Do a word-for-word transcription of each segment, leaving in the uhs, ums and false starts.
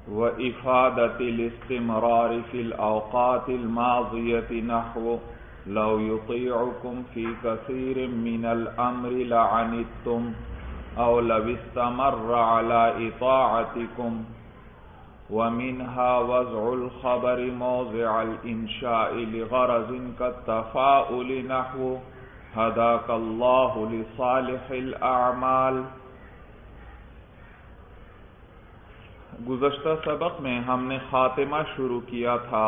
وإفادة الاستمرار في الأوقات الماضية نحو لو يطيعكم في كثير من الأمر لعنتم أو لو استمر على إطاعتكم. ومنها وضع الخبر موضع الإنشاء لغرض كالتفاؤل نحو هداك الله لصالح الأعمال. گزشتہ سبق میں ہم نے خاتمہ شروع کیا تھا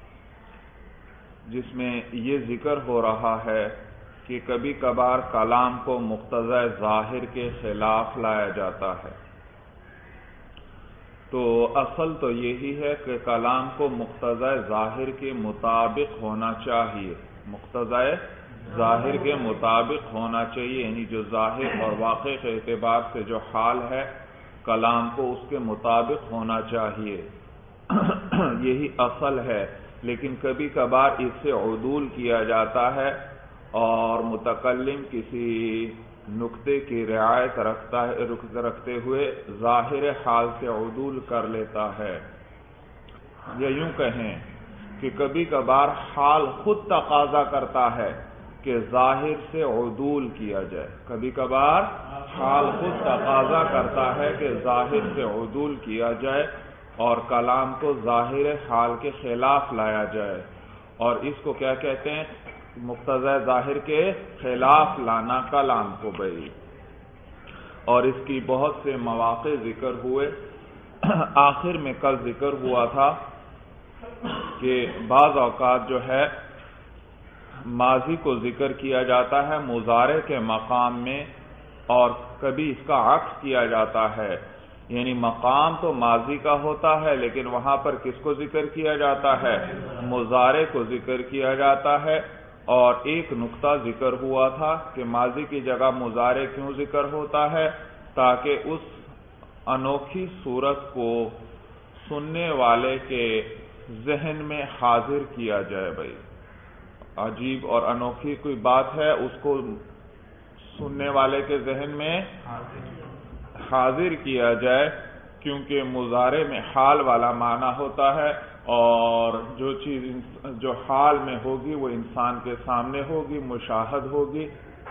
جس میں یہ ذکر ہو رہا ہے کہ کبھی کبھار کلام کو مقتضی ظاہر کے خلاف لایا جاتا ہے. تو اصل تو یہی ہے کہ کلام کو مقتضی ظاہر کے مطابق ہونا چاہیے مقتضی ظاہر کے مطابق ہونا چاہیے یعنی جو ظاہر اور واقع کے اعتبار سے جو حال ہے کلام کو اس کے مطابق ہونا چاہیے. یہی اصل ہے. لیکن کبھی کبھار اس سے عدول کیا جاتا ہے اور متکلم کسی نقطے کی رعایت رکھتا ہے رکھتے ہوئے ظاہر حال سے عدول کر لیتا ہے. یا یوں کہیں کہ کبھی کبھار حال خود تقاضا کرتا ہے کہ ظاہر سے عدول کیا جائے. کبھی کبھار حال خود تقاضا کرتا ہے کہ ظاہر سے عدول کیا جائے اور کلام کو ظاہر حال کے خلاف لایا جائے. اور اس کو کیا کہتے ہیں؟ مقتضی ظاہر کے خلاف لانا کلام کو بھائی. اور اس کی بہت سے مواقع ذکر ہوئے. آخر میں کل ذکر ہوا تھا کہ بعض اوقات جو ہے ماضی کو ذکر کیا جاتا ہے مضارع کے مقام میں اور کبھی اس کا عکس کیا جاتا ہے. یعنی مقام تو ماضی کا ہوتا ہے لیکن وہاں پر کس کو ذکر کیا جاتا ہے؟ مضارع کو ذکر کیا جاتا ہے. اور ایک نقطہ ذکر ہوا تھا کہ ماضی کی جگہ مضارع کیوں ذکر ہوتا ہے؟ تاکہ اس انوکھی صورت کو سننے والے کے ذہن میں حاضر کیا جائے. بھائی عجیب اور انوکھی کوئی بات ہے اس کو سننے والے کے ذہن میں حاضر کیا جائے کیونکہ مضارع میں حال والا معنی ہوتا ہے اور جو چیز جو حال میں ہوگی وہ انسان کے سامنے ہوگی مشاہد ہوگی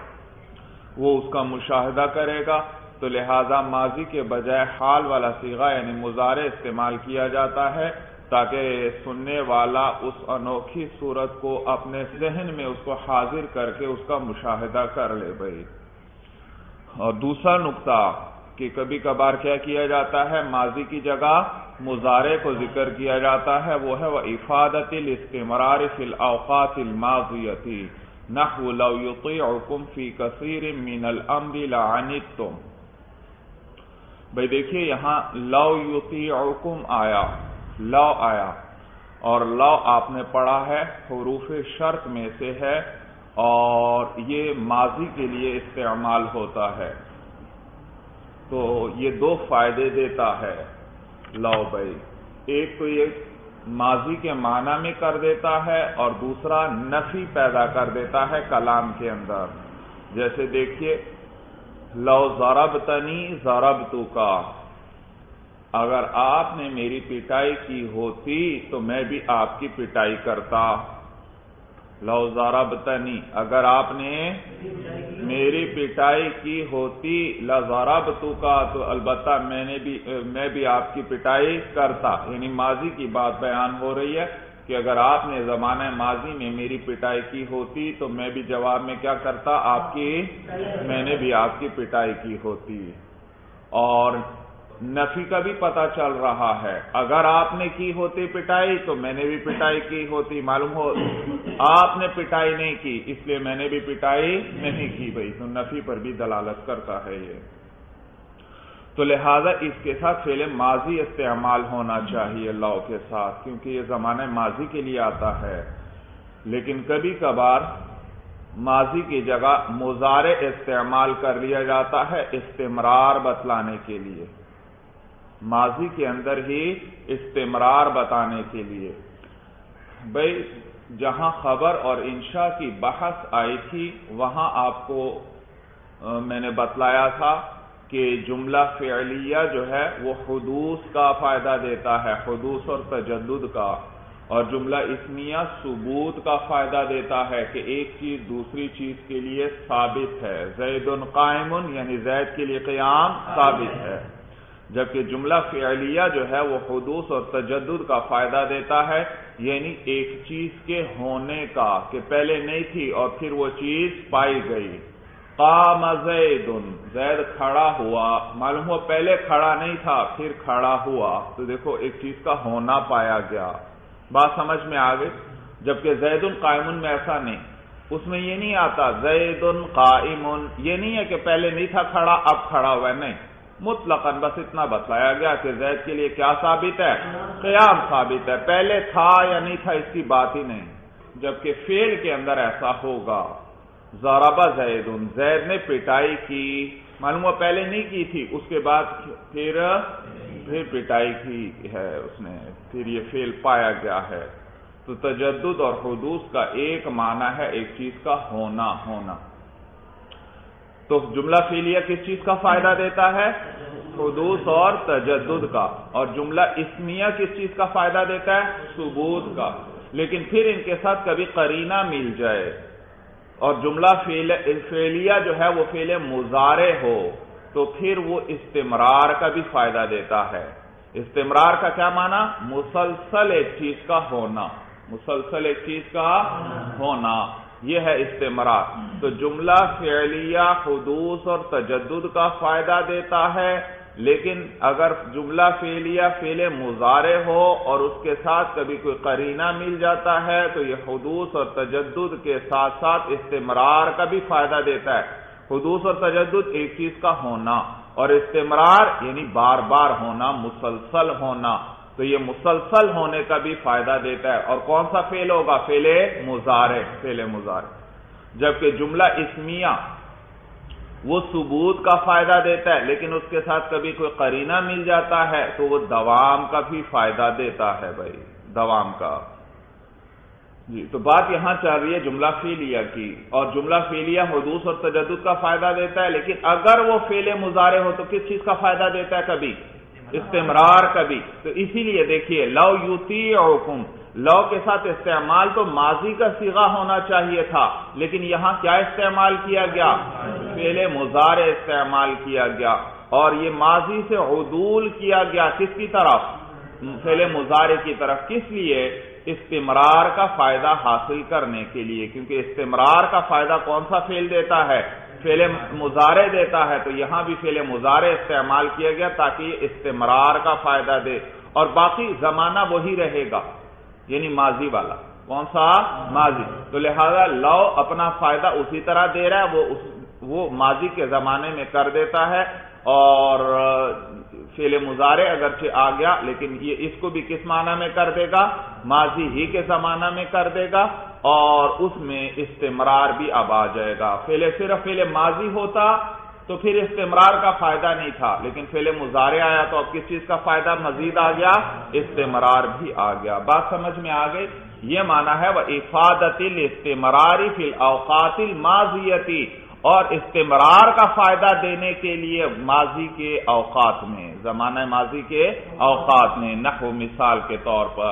وہ اس کا مشاہدہ کرے گا. تو لہذا ماضی کے بجائے حال والا صیغہ یعنی مضارع استعمال کیا جاتا ہے تاکہ سننے والا اس انوکھی صورت کو اپنے ذہن میں اس کو حاضر کر کے اس کا مشاہدہ کر لے. بھائی اور دوسرا نقطہ کہ کبھی کبھار کیا کیا جاتا ہے ماضی کی جگہ مضارع کو ذکر کیا جاتا ہے وہ ہے وَإِفَادَةِ الْإِسْتِمْرَارِ فِي الْأَوْقَاتِ الْمَاضِيَةِ نَحْوُ لَوْ يُطِيعُكُمْ فِي كَثِيرٍ مِّنَ الْأَمْرِ لَعَنِتُّمْ. بھئی دیکھیے یہاں لَوْ يُطِيعُكُمْ آیا لو آیا اور لو آپ نے پڑھا ہے حروف شرط میں سے ہے اور یہ ماضی کے لیے استعمال ہوتا ہے تو یہ دو فائدے دیتا ہے لو بھائی. ایک تو یہ ماضی کے معنی میں کر دیتا ہے اور دوسرا نفی پیدا کر دیتا ہے کلام کے اندر. جیسے دیکھیے لو ضربتنی ضربتک اگر آپ نے میری پٹائی کی ہوتی تو میں بھی آپ کی پٹائی کرتا. لو ضربتنی اگر آپ نے میری پٹائی کی ہوتی لضربتک تو البتہ میں نے بھی میں بھی آپ کی پٹائی کرتا. یعنی ماضی کی بات بیان ہو رہی ہے کہ اگر آپ نے زمانہ ماضی میں میری پٹائی کی ہوتی تو میں بھی جواب میں کیا کرتا آپ کی میں نے بھی آپ کی پٹائی کی ہوتی. اور نفی کا بھی پتہ چل رہا ہے اگر آپ نے کی ہوتی پٹائی تو میں نے بھی پٹائی کی ہوتی. معلوم ہو آپ نے پٹائی نہیں کی اس لیے میں نے بھی پٹائی نہیں کی. بھائی تو نفی پر بھی دلالت کرتا ہے یہ. تو لہذا اس کے ساتھ فعل ماضی استعمال ہونا چاہیے لو کے ساتھ کیونکہ یہ زمانہ ماضی کے لیے آتا ہے. لیکن کبھی کبھار ماضی کی جگہ مضارع استعمال کر لیا جاتا ہے استمرار بتلانے کے لیے ماضی کے اندر ہی استمرار بتانے کے لیے. بھئی جہاں خبر اور انشاء کی بحث آئی تھی وہاں آپ کو میں نے بتلایا تھا کہ جملہ فعلیہ جو ہے وہ حدوث کا فائدہ دیتا ہے، حدوث اور تجدد کا، اور جملہ اسمیہ ثبوت کا فائدہ دیتا ہے کہ ایک چیز دوسری چیز کے لیے ثابت ہے، زید قائم یعنی زید کے لیے قیام ثابت ہے، جبکہ جملہ فعلیہ جو ہے وہ حدوث اور تجدد کا فائدہ دیتا ہے، یعنی ایک چیز کے ہونے کا کہ پہلے نہیں تھی اور پھر وہ چیز پائی گئی۔ قام زید، زید کھڑا ہوا، معلوم ہوا پہلے کھڑا نہیں تھا پھر کھڑا ہوا، تو دیکھو ایک چیز کا ہونا پایا گیا، بات سمجھ میں آ گئی۔ جبکہ زید قائم میں ایسا نہیں، اس میں یہ نہیں آتا زید قائم، یہ نہیں ہے کہ پہلے نہیں تھا کھڑا اب کھڑا ہوا ہے، نہیں، مطلقاً بس اتنا بتلایا گیا کہ زید کے لیے کیا ثابت ہے، قیام ثابت ہے، پہلے تھا یا نہیں تھا اس کی بات ہی نہیں۔ جبکہ فعل کے اندر ایسا ہوگا، ضرب زید، زید نے پٹائی کی، معلوم ہوا پہلے نہیں کی تھی، اس کے بعد پھر پھر پٹائی کی ہے اس نے، پھر یہ فعل پایا گیا ہے۔ تو تجدد اور حدوث کا ایک معنی ہے ایک چیز کا ہونا ہونا۔ تو جملہ فعلیہ کس چیز کا فائدہ دیتا ہے؟ حدوث اور تجدد کا، اور جملہ اسمیہ کس چیز کا فائدہ دیتا ہے؟ ثبوت کا۔ لیکن پھر ان کے ساتھ کبھی قرینہ مل جائے اور جملہ فعلیہ جو ہے وہ فعل مضارع ہو تو پھر وہ استمرار کا بھی فائدہ دیتا ہے۔ استمرار کا کیا معنی؟ مسلسل ایک چیز کا ہونا، مسلسل ایک چیز کا ہونا، یہ ہے استمرار۔ تو جملہ فعلیہ حدوث اور تجدد کا فائدہ دیتا ہے، لیکن اگر جملہ فعلیہ فعل مضارع ہو اور اس کے ساتھ کبھی کوئی قرینہ مل جاتا ہے تو یہ حدوث اور تجدد کے ساتھ ساتھ استمرار کا بھی فائدہ دیتا ہے۔ حدوث اور تجدد ایک چیز کا ہونا، اور استمرار یعنی بار بار ہونا، مسلسل ہونا، تو یہ مسلسل ہونے کا بھی فائدہ دیتا ہے۔ اور کون سا فعل ہوگا؟ فعل مضارع، فعل مضارع۔ جبکہ جملہ اسمیہ وہ ثبوت کا فائدہ دیتا ہے، لیکن اس کے ساتھ کبھی کوئی قرینہ مل جاتا ہے تو وہ دوام کا بھی فائدہ دیتا ہے، بھائی دوام کا۔ جی تو بات یہاں چل رہی ہے جملہ فعلیہ کی، اور جملہ فعلیہ حدوث اور تجدد کا فائدہ دیتا ہے، لیکن اگر وہ فعل مضارع ہو تو کس چیز کا فائدہ دیتا ہے؟ کبھی استمرار کبھی۔ تو اسی لیے دیکھیے لو یطیعکم، لو کے ساتھ استعمال تو ماضی کا صیغہ ہونا چاہیے تھا، لیکن یہاں کیا استعمال کیا گیا؟ فعل مضارع استعمال کیا گیا، اور یہ ماضی سے عدول کیا گیا کس کی طرف؟ فعل مضارع کی طرف۔ کس لیے؟ استمرار کا فائدہ حاصل کرنے کے لیے، کیونکہ استمرار کا فائدہ کون سا فعل دیتا ہے؟ فعل مضارع دیتا ہے، تو یہاں بھی فعل مضارع استعمال کیا گیا تاکہ یہ استمرار کا فائدہ دے، اور باقی زمانہ وہی رہے گا، یعنی ماضی والا۔ کون سا؟ ماضی۔ تو لہذا لو اپنا فائدہ اسی طرح دے رہا ہے، وہ اس وہ ماضی کے زمانے میں کر دیتا ہے، اور فعل مضارع اگرچہ آ گیا لیکن یہ اس کو بھی کس معنی میں کر دے گا؟ ماضی ہی کے زمانہ میں کر دے گا، اور اس میں استمرار بھی اب آ جائے گا۔ فعل صرف فعل ماضی ہوتا تو پھر استمرار کا فائدہ نہیں تھا، لیکن فعل مضارع آیا تو اب کس چیز کا فائدہ مزید آ گیا؟ استمرار بھی آ گیا۔ بات سمجھ میں آ گئی؟ یہ معنی ہے وَإِفَادَةِ الْإِسْتِمْرَارِ فِي الْأَوْقَاتِ الْمَاضِيَةِ، اور استمرار کا فائدہ دینے کے لیے ماضی کے اوقات میں، زمانہ ماضی کے اوقات میں۔ نحو مثال کے طور پر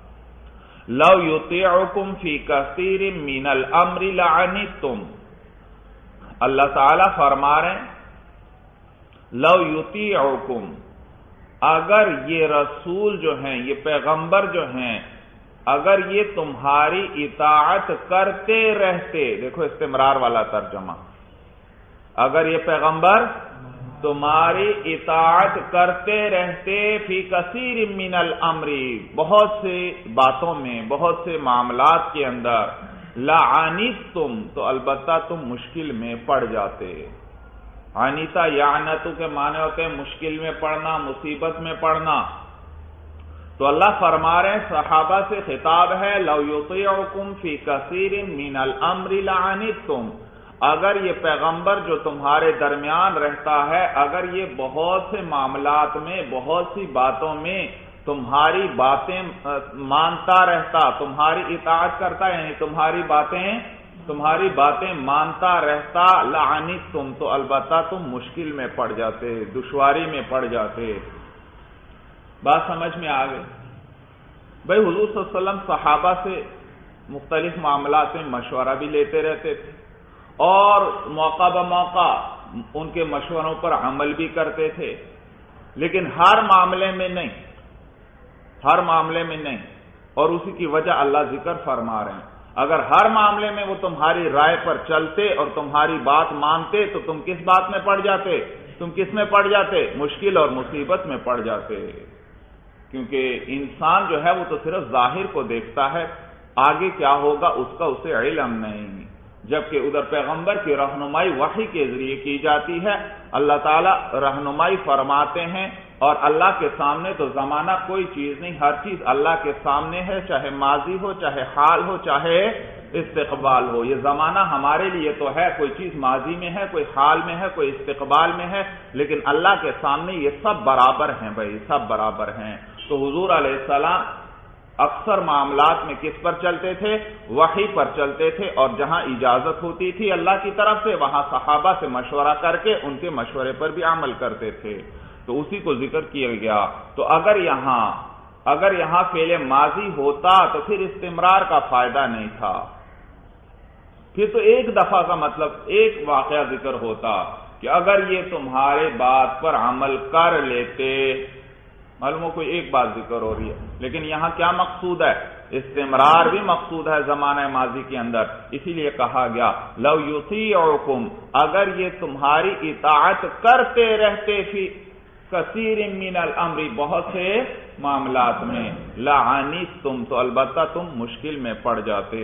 لو یطیعکم فی کثیر من الامر لعنتم، اللہ تعالی فرما رہے ہیں لو یطیعکم، اگر یہ رسول جو ہیں، یہ پیغمبر جو ہیں، اگر یہ تمہاری اطاعت کرتے رہتے، دیکھو استمرار والا ترجمہ، اگر یہ پیغمبر تمہاری اطاعت کرتے رہتے فی کثیر من الامر، بہت سے باتوں میں، بہت سے معاملات کے اندر، لعنتم، تو البتہ تم مشکل میں پڑ جاتے۔ عنیتا یعنتو کے معنی ہوتے ہیں مشکل میں پڑنا، مصیبت میں پڑنا۔ تو اللہ فرما رہے ہیں صحابہ سے خطاب ہے لو یطیعکم فی کثیر من الامر لعنتم، اگر یہ پیغمبر جو تمہارے درمیان رہتا ہے، اگر یہ بہت سے معاملات میں، بہت سی باتوں میں تمہاری باتیں مانتا رہتا، تمہاری اطاعت کرتا، یعنی تمہاری باتیں تمہاری باتیں مانتا رہتا لعنتم تو البتہ تم مشکل میں پڑ جاتے، دشواری میں پڑ جاتے۔ بات سمجھ میں آ گئی؟ بھائی حضور صلی اللہ علیہ وسلم صحابہ سے مختلف معاملات میں مشورہ بھی لیتے رہتے تھے اور موقع بموقع ان کے مشوروں پر عمل بھی کرتے تھے، لیکن ہر معاملے میں نہیں، ہر معاملے میں نہیں، اور اسی کی وجہ اللہ ذکر فرما رہے ہیں۔ اگر ہر معاملے میں وہ تمہاری رائے پر چلتے اور تمہاری بات مانتے تو تم کس بات میں پڑ جاتے؟ تم کس میں پڑ جاتے؟ مشکل اور مصیبت میں پڑ جاتے، کیونکہ انسان جو ہے وہ تو صرف ظاہر کو دیکھتا ہے، آگے کیا ہوگا اس کا اسے علم نہیں، جبکہ ادھر پیغمبر کی رہنمائی وحی کے ذریعے کی جاتی ہے، اللہ تعالیٰ رہنمائی فرماتے ہیں، اور اللہ کے سامنے تو زمانہ کوئی چیز نہیں، ہر چیز اللہ کے سامنے ہے، چاہے ماضی ہو، چاہے حال ہو، چاہے استقبال ہو۔ یہ زمانہ ہمارے لیے تو ہے، کوئی چیز ماضی میں ہے، کوئی حال میں ہے، کوئی استقبال میں ہے، لیکن اللہ کے سامنے یہ سب برابر ہیں، بھائی سب برابر ہیں۔ تو حضور علیہ السلام اکثر معاملات میں کس پر چلتے تھے؟ وحی پر چلتے تھے، اور جہاں اجازت ہوتی تھی اللہ کی طرف سے وہاں صحابہ سے مشورہ کر کے ان کے مشورے پر بھی عمل کرتے تھے، تو اسی کو ذکر کیا گیا۔ تو اگر یہاں اگر یہاں فعل ماضی ہوتا تو پھر استمرار کا فائدہ نہیں تھا، پھر تو ایک دفعہ کا مطلب ایک واقعہ ذکر ہوتا کہ اگر یہ تمہارے بات پر عمل کر لیتے، معلوم ہو کوئی ایک بات ذکر ہو رہی ہے، لیکن یہاں کیا مقصود ہے؟ استمرار بھی مقصود ہے زمانہ ماضی کے اندر، اسی لیے کہا گیا لو یطیعکم، اگر یہ تمہاری اطاعت کرتے رہتے فی کثیر من الامر، بہت سے معاملات میں، لعنتم تو البتہ تم مشکل میں پڑ جاتے۔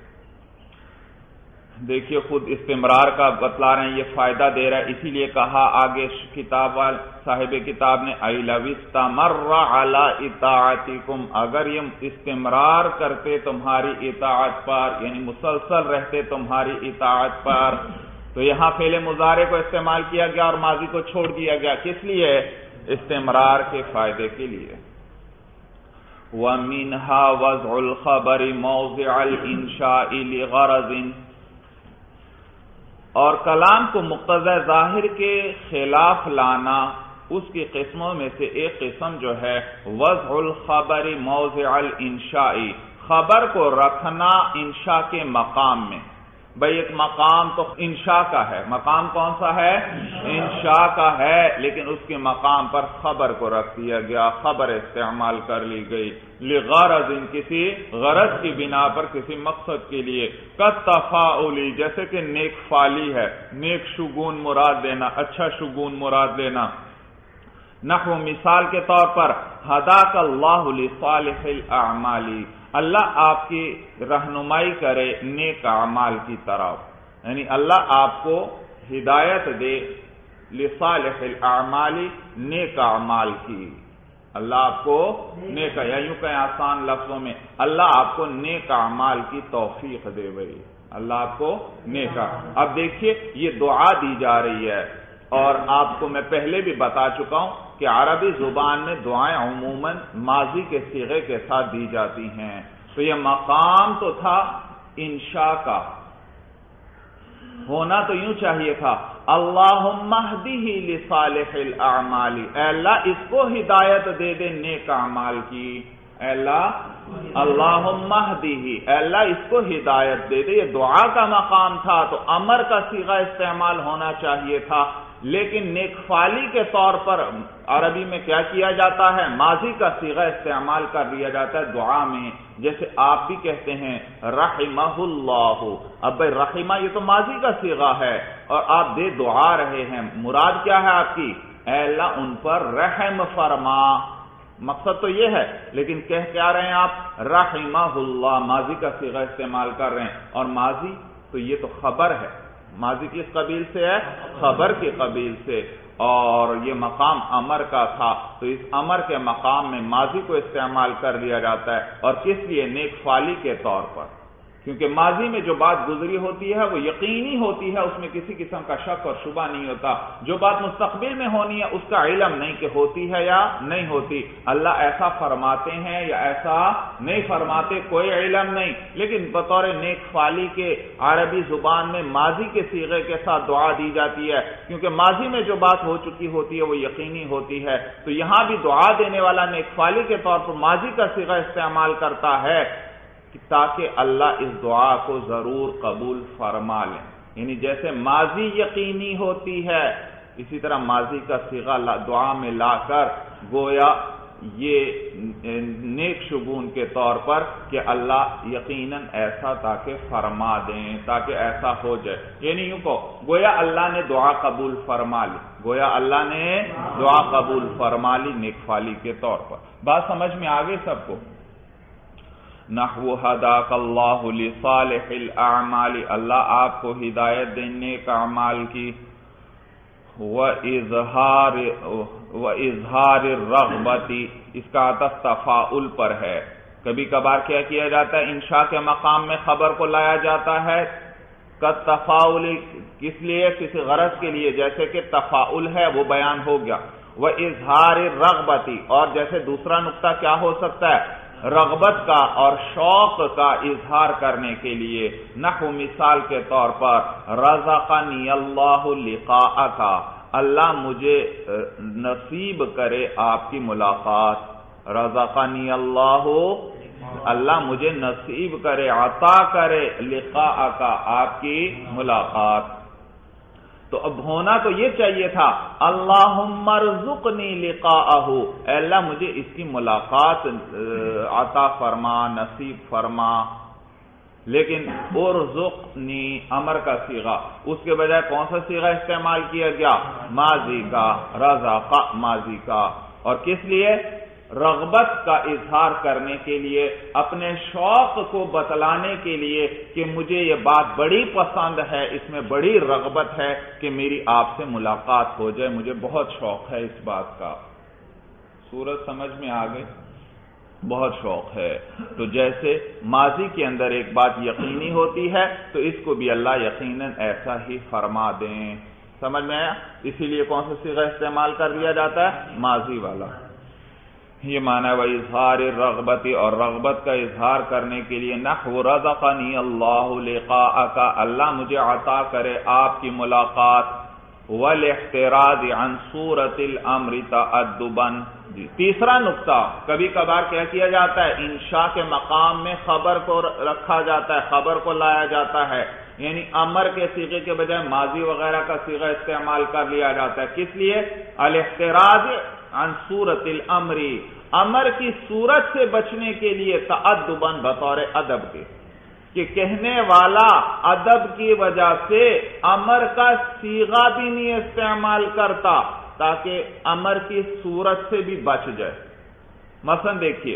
دیکھیے خود استمرار کا بتلا رہے ہیں، یہ فائدہ دے رہا ہے، اسی لیے کہا آگے کتاب صاحب کتاب نے لَوِ اسْتَمَرَّ عَلَىٰ اِطَاعَتِكُمْ، اگر یہ استمرار کرتے تمہاری اطاعت پر، یعنی مسلسل رہتے تمہاری اطاعت پر، تو یہاں فعل مضارع کو استعمال کیا گیا اور ماضی کو چھوڑ دیا گیا، کس لیے؟ استمرار کے فائدے کے لیے۔ وَمِنْهَا وَضْعُ الْخَبَرِ مَوْضِعَ الْإِنشَاءِ لِغَرَضٍ، اور کلام کو مقتضی ظاہر کے خلاف لانا اس کی قسموں میں سے ایک قسم جو ہے وضع الخبر موضع الانشاء، خبر کو رکھنا انشاء کے مقام میں۔ بھئی ایک مقام تو انشاء کا ہے، مقام کون سا ہے؟ انشاء کا ہے، لیکن اس کے مقام پر خبر کو رکھ دیا گیا، خبر استعمال کر لی گئی، لغرض، کسی غرض کی بنا پر، کسی مقصد کے لیے، کالتفاؤلی، جیسے کہ نیک فالی ہے، نیک شگون مراد لینا، اچھا شگون مراد لینا۔ نحو، مثال کے طور پر، ہداک اللہ لصالح الاعمال، اللہ آپ کی رہنمائی کرے نیک اعمال کی طرف، یعنی اللہ آپ کو ہدایت دے لصالح الاعمال، نیک اعمال کی، اللہ آپ کو نیک، یا یوں کہیں آسان لفظوں میں اللہ آپ کو نیک اعمال کی توفیق دے بھائی، اللہ آپ کو نیک۔ اب دیکھیے یہ دعا دی جا رہی ہے، اور آپ کو میں پہلے بھی بتا چکا ہوں کہ عربی زبان میں دعائیں عموماً ماضی کے صیغے کے ساتھ دی جاتی ہیں، تو یہ مقام تو تھا انشاء کا، ہونا تو یوں چاہیے تھا اللہم اہدہ لصالح الاعمال، اے اللہ اس کو ہدایت دے دے نیک اعمال کی، اے اللہ اللہم اہدہ، اے اللہ اس کو ہدایت دے دے، یہ دعا کا مقام تھا تو امر کا صیغہ استعمال ہونا چاہیے تھا، لیکن نیک فالی کے طور پر عربی میں کیا کیا جاتا ہے؟ ماضی کا صیغہ استعمال کر لیا جاتا ہے دعا میں، جیسے آپ بھی کہتے ہیں رحمہ اللہ، اب بھائی رحمہ یہ تو ماضی کا صیغہ ہے اور آپ دے دعا رہے ہیں، مراد کیا ہے آپ کی؟ اے اللہ ان پر رحم فرما، مقصد تو یہ ہے، لیکن کہہ کیا رہے ہیں آپ؟ رحمہ اللہ، ماضی کا صیغہ استعمال کر رہے ہیں، اور ماضی تو یہ تو خبر ہے، ماضی کس قبیل سے ہے؟ خبر کے قبیل سے، اور یہ مقام امر کا تھا، تو اس امر کے مقام میں ماضی کو استعمال کر لیا جاتا ہے، اور کس لیے؟ نیک فالی کے طور پر، کیونکہ ماضی میں جو بات گزری ہوتی ہے وہ یقینی ہوتی ہے، اس میں کسی قسم کا شک اور شبہ نہیں ہوتا۔ جو بات مستقبل میں ہونی ہے اس کا علم نہیں کہ ہوتی ہے یا نہیں ہوتی۔ اللہ ایسا فرماتے ہیں یا ایسا نہیں فرماتے، کوئی علم نہیں، لیکن بطور نیک فالی کے عربی زبان میں ماضی کے صیغے کے ساتھ دعا دی جاتی ہے، کیونکہ ماضی میں جو بات ہو چکی ہوتی ہے وہ یقینی ہوتی ہے۔ تو یہاں بھی دعا دینے والا نیک فالی کے طور پر ماضی کا صیغہ استعمال کرتا ہے تاکہ اللہ اس دعا کو ضرور قبول فرما لیں۔ یعنی جیسے ماضی یقینی ہوتی ہے، اسی طرح ماضی کا صیغہ دعا میں لا کر گویا یہ نیک شگون کے طور پر کہ اللہ یقیناً ایسا تاکہ فرما دیں، تاکہ ایسا ہو جائے۔ یعنی یوں کو گویا اللہ نے دعا قبول فرما لی، گویا اللہ نے دعا قبول فرما لی نیک فالی کے طور پر۔ بات سمجھ میں آگے سب کو؟ نحو ہداک اللہ لصالح الاعمال، اللہ آپ کو ہدایت دینے کا اعمال کی، وَإِظْهَارِ وَإِظْهَارِ الرَّغْبَةِ، اس کا عطف تفاعل پر ہے۔ کبھی کبھار کیا کیا جاتا ہے، انشاء کے مقام میں خبر کو لایا جاتا ہے کالتفاعل، کس لیے؟ کسی غرض کے لیے، جیسے کہ تفاعل ہے وہ بیان ہو گیا۔ وَإِظْهَارِ الرَّغْبَةِ، اور جیسے دوسرا نقطہ کیا ہو سکتا ہے، رغبت کا اور شوق کا اظہار کرنے کے لیے۔ نحو مثال کے طور پر رزقنی اللہ لقاءک، اللہ مجھے نصیب کرے آپ کی ملاقات۔ رزقنی اللہ، اللہ مجھے نصیب کرے، عطا کرے، لقاءک، آپ کی ملاقات۔ تو اب ہونا تو یہ چاہیے تھا اللہم ارزقنی لقاءہ، اے اللہ مجھے اس کی ملاقات عطا فرما، نصیب فرما، لیکن ارزقنی امر کا صیغہ، اس کے بجائے کون سا صیغہ استعمال کیا گیا؟ ماضی کا، رزق ماضی کا، اور کس لیے؟ رغبت کا اظہار کرنے کے لیے، اپنے شوق کو بتلانے کے لیے کہ مجھے یہ بات بڑی پسند ہے، اس میں بڑی رغبت ہے کہ میری آپ سے ملاقات ہو جائے، مجھے بہت شوق ہے اس بات کا۔ سورج سمجھ میں آ گئی؟ بہت شوق ہے۔ تو جیسے ماضی کے اندر ایک بات یقینی ہوتی ہے تو اس کو بھی اللہ یقیناً ایسا ہی فرما دیں۔ سمجھ میں آیا؟ اسی لیے کون سا صیغہ استعمال کر لیا جاتا ہے؟ ماضی والا۔ یہ معنی ہے اظہار الرغبت، اور رغبت کا اظہار کرنے کے لیے نحو رزقنی اللہ لقاءک، اللہ مجھے عطا کرے آپ کی ملاقات، والاحتراز عن صورت الامر تأدبا۔ جی تیسرا نقطہ، کبھی کبھار کیا کیا جاتا ہے، انشاء کے مقام میں خبر کو رکھا جاتا ہے، خبر کو لایا جاتا ہے، یعنی امر کے صیغے کے بجائے ماضی وغیرہ کا صیغہ استعمال کر لیا جاتا ہے۔ کس لیے؟ الاحتراز عن صورت الامر، امر کی صورت سے بچنے کے لیے، تأدباً بطور ادب کے، کہ کہنے والا ادب کی وجہ سے امر کا صیغہ بھی نہیں استعمال کرتا تاکہ امر کی صورت سے بھی بچ جائے۔ مثلا دیکھیے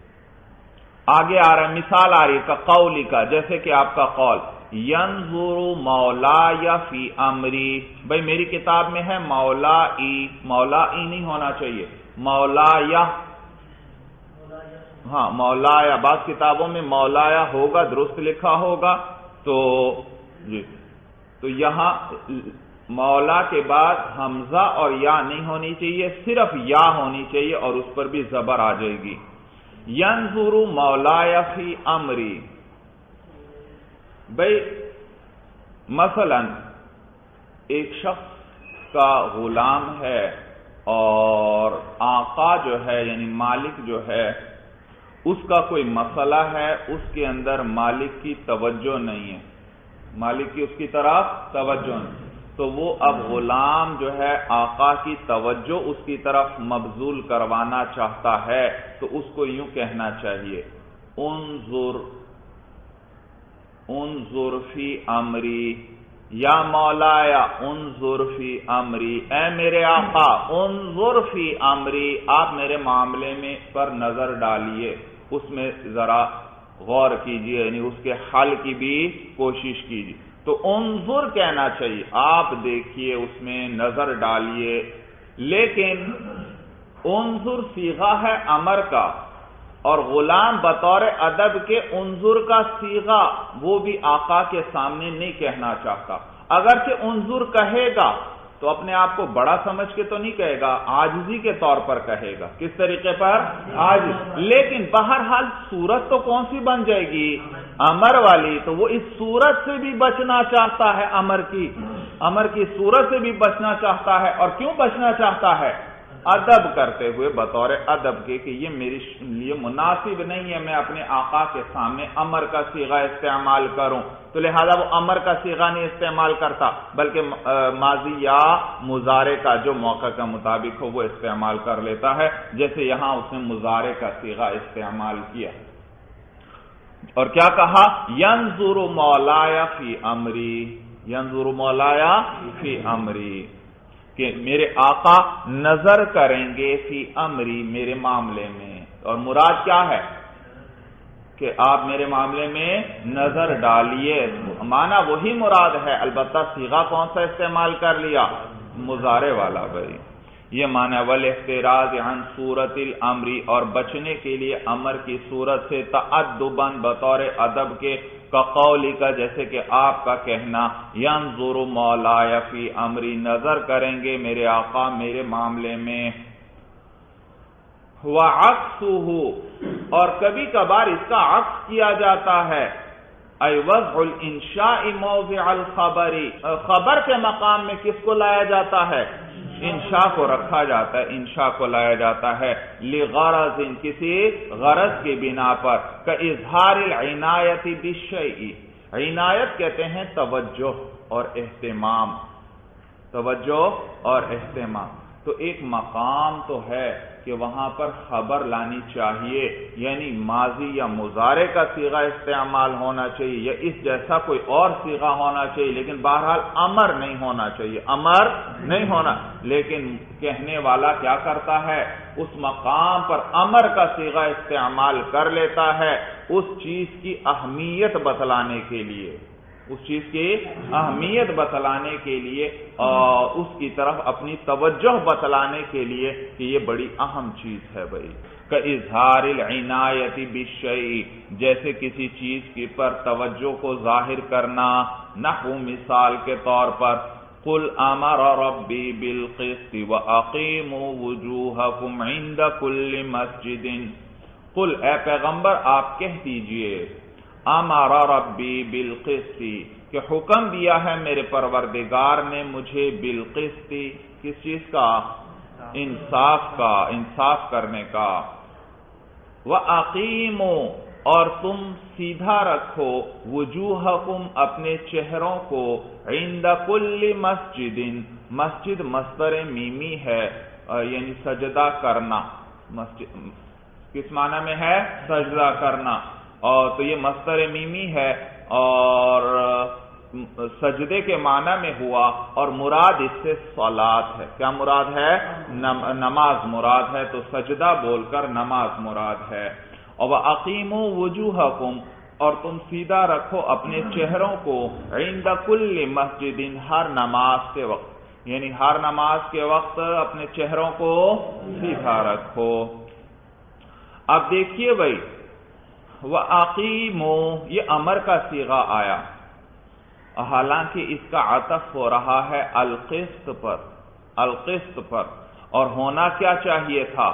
آگے آ رہا ہے، مثال آ رہی ہے کا قولی کا، جیسے کہ آپ کا قول ینظر مولائی فی امری، بھئی میری کتاب میں ہے مولائی، مولائی نہیں ہونا چاہیے، مولائی، ہاں مولایا، بعض کتابوں میں مولایا ہوگا، درست لکھا ہوگا، تو جی تو یہاں مولا کے بعد حمزہ اور یا نہیں ہونی چاہیے، صرف یا ہونی چاہیے، اور اس پر بھی زبر آ جائے گی۔ ینظر مولایا فی امری، بھئی مثلا ایک شخص کا غلام ہے اور آقا جو ہے یعنی مالک جو ہے اس کا کوئی مسئلہ ہے، اس کے اندر مالک کی توجہ نہیں ہے، مالک کی اس کی طرف توجہ نہیں، تو وہ اب غلام جو ہے آقا کی توجہ اس کی طرف مبذول کروانا چاہتا ہے، تو اس کو یوں کہنا چاہیے انظر انظر فی امری، یا مولایا انظر فی امری، اے میرے آقا انظر فی امری، آپ میرے معاملے میں پر نظر ڈالیے، اس میں ذرا غور کیجئے، یعنی اس کے حل کی بھی کوشش کیجئے۔ تو انظر کہنا چاہیے، آپ دیکھیے، اس میں نظر ڈالیے، لیکن انظر صیغہ ہے امر کا، اور غلام بطور ادب کے انظر کا صیغہ وہ بھی آقا کے سامنے نہیں کہنا چاہتا، اگرچہ انظر کہے گا تو اپنے آپ کو بڑا سمجھ کے تو نہیں کہے گا، عاجزی کے طور پر کہے گا۔ کس طریقے پر؟ عاجز۔ لیکن بہرحال صورت تو کون سی بن جائے گی؟ امر والی۔ تو وہ اس صورت سے بھی بچنا چاہتا ہے، امر کی امر کی صورت سے بھی بچنا چاہتا ہے۔ اور کیوں بچنا چاہتا ہے؟ ادب کرتے ہوئے، بطور ادب کے کہ یہ میرے لیے مناسب نہیں ہے میں اپنے آقا کے سامنے امر کا صیغہ استعمال کروں، تو لہذا وہ امر کا صیغہ نہیں استعمال کرتا، بلکہ ماضی یا مضارع کا جو موقع کے مطابق ہو وہ استعمال کر لیتا ہے، جیسے یہاں اس نے مضارع کا صیغہ استعمال کیا۔ اور کیا کہا؟ ینظر مولایا فی امری، ینظر مولایا فی امری، کہ میرے آقا نظر کریں گے فی امری، میرے معاملے میں۔ اور مراد کیا ہے؟ کہ آپ میرے معاملے میں نظر ڈالیے، معنی وہی مراد ہے، البتہ صیغہ کون سا استعمال کر لیا؟ مضارع والا بھائی۔ یہ معنی والاحتراز عن صورت الامری، اور بچنے کے لیے امر کی صورت سے تعدباً بطور ادب کے، کقولی کا جیسے کہ آپ کا کہنا ینظر مولایا فی امری، نظر کریں گے میرے آقا میرے معاملے میں۔ وعکسہ، اور کبھی کبھار اس کا عکس کیا جاتا ہے، ای وضع الانشاء موضع الخبر، خبر کے مقام میں کس کو لایا جاتا ہے؟ انشاء کو رکھا جاتا ہے، انشاء کو لایا جاتا ہے، لغرض، کسی غرض کی بنا پر، کاظہار العنایت بالشیء، عنایت کہتے ہیں توجہ اور اہتمام، توجہ اور اہتمام۔ تو ایک مقام تو ہے کہ وہاں پر خبر لانی چاہیے، یعنی ماضی یا مضارع کا صیغہ استعمال ہونا چاہیے یا اس جیسا کوئی اور صیغہ ہونا چاہیے، لیکن بہرحال امر نہیں ہونا چاہیے، امر نہیں ہونا۔ لیکن کہنے والا کیا کرتا ہے؟ اس مقام پر امر کا صیغہ استعمال کر لیتا ہے اس چیز کی اہمیت بتلانے کے لیے، اس چیز کی اہمیت بتلانے کے لیے اور اس کی طرف اپنی توجہ بتلانے کے لیے کہ یہ بڑی اہم چیز ہے بھائی۔ کاظہار العنایت بالشیء، جیسے کسی چیز کی پر توجہ کو ظاہر کرنا، نحو مثال کے طور پر قل امر ربی بالقسط واقیموا وجوہکم عند کل مسجد، قل اے پیغمبر آپ کہہ دیجئے، امر ربی بالقسط، کہ حکم دیا ہے میرے پروردگار نے مجھے بالقسط، کس چیز کا؟ انصاف کا، انصاف کرنے کا۔ وَأَقِيمُوا، اور تم سیدھا رکھو، وجوہکم اپنے چہروں کو، عند کل مسجد، مسجد مصدر میمی ہے یعنی سجدہ کرنا، مسجد کس معنی میں ہے؟ سجدہ کرنا، اور تو یہ مصدر میمی ہے اور سجدے کے معنی میں ہوا، اور مراد اس سے صلاۃ ہے۔ کیا مراد ہے؟ نماز مراد ہے، تو سجدہ بول کر نماز مراد ہے۔ اور وَأَقِيمُوا وُجُوهَكُمْ، اور تم سیدھا رکھو اپنے چہروں کو، عند کل مسجد، ہر نماز کے وقت، یعنی ہر نماز کے وقت اپنے چہروں کو سیدھا رکھو۔ اب دیکھیے بھائی، وَأَقِيمُوا، یہ امر کا صیغہ آیا، حالانکہ اس کا عطف ہو رہا ہے القسط پر، القسط پر، اور ہونا کیا چاہیے تھا؟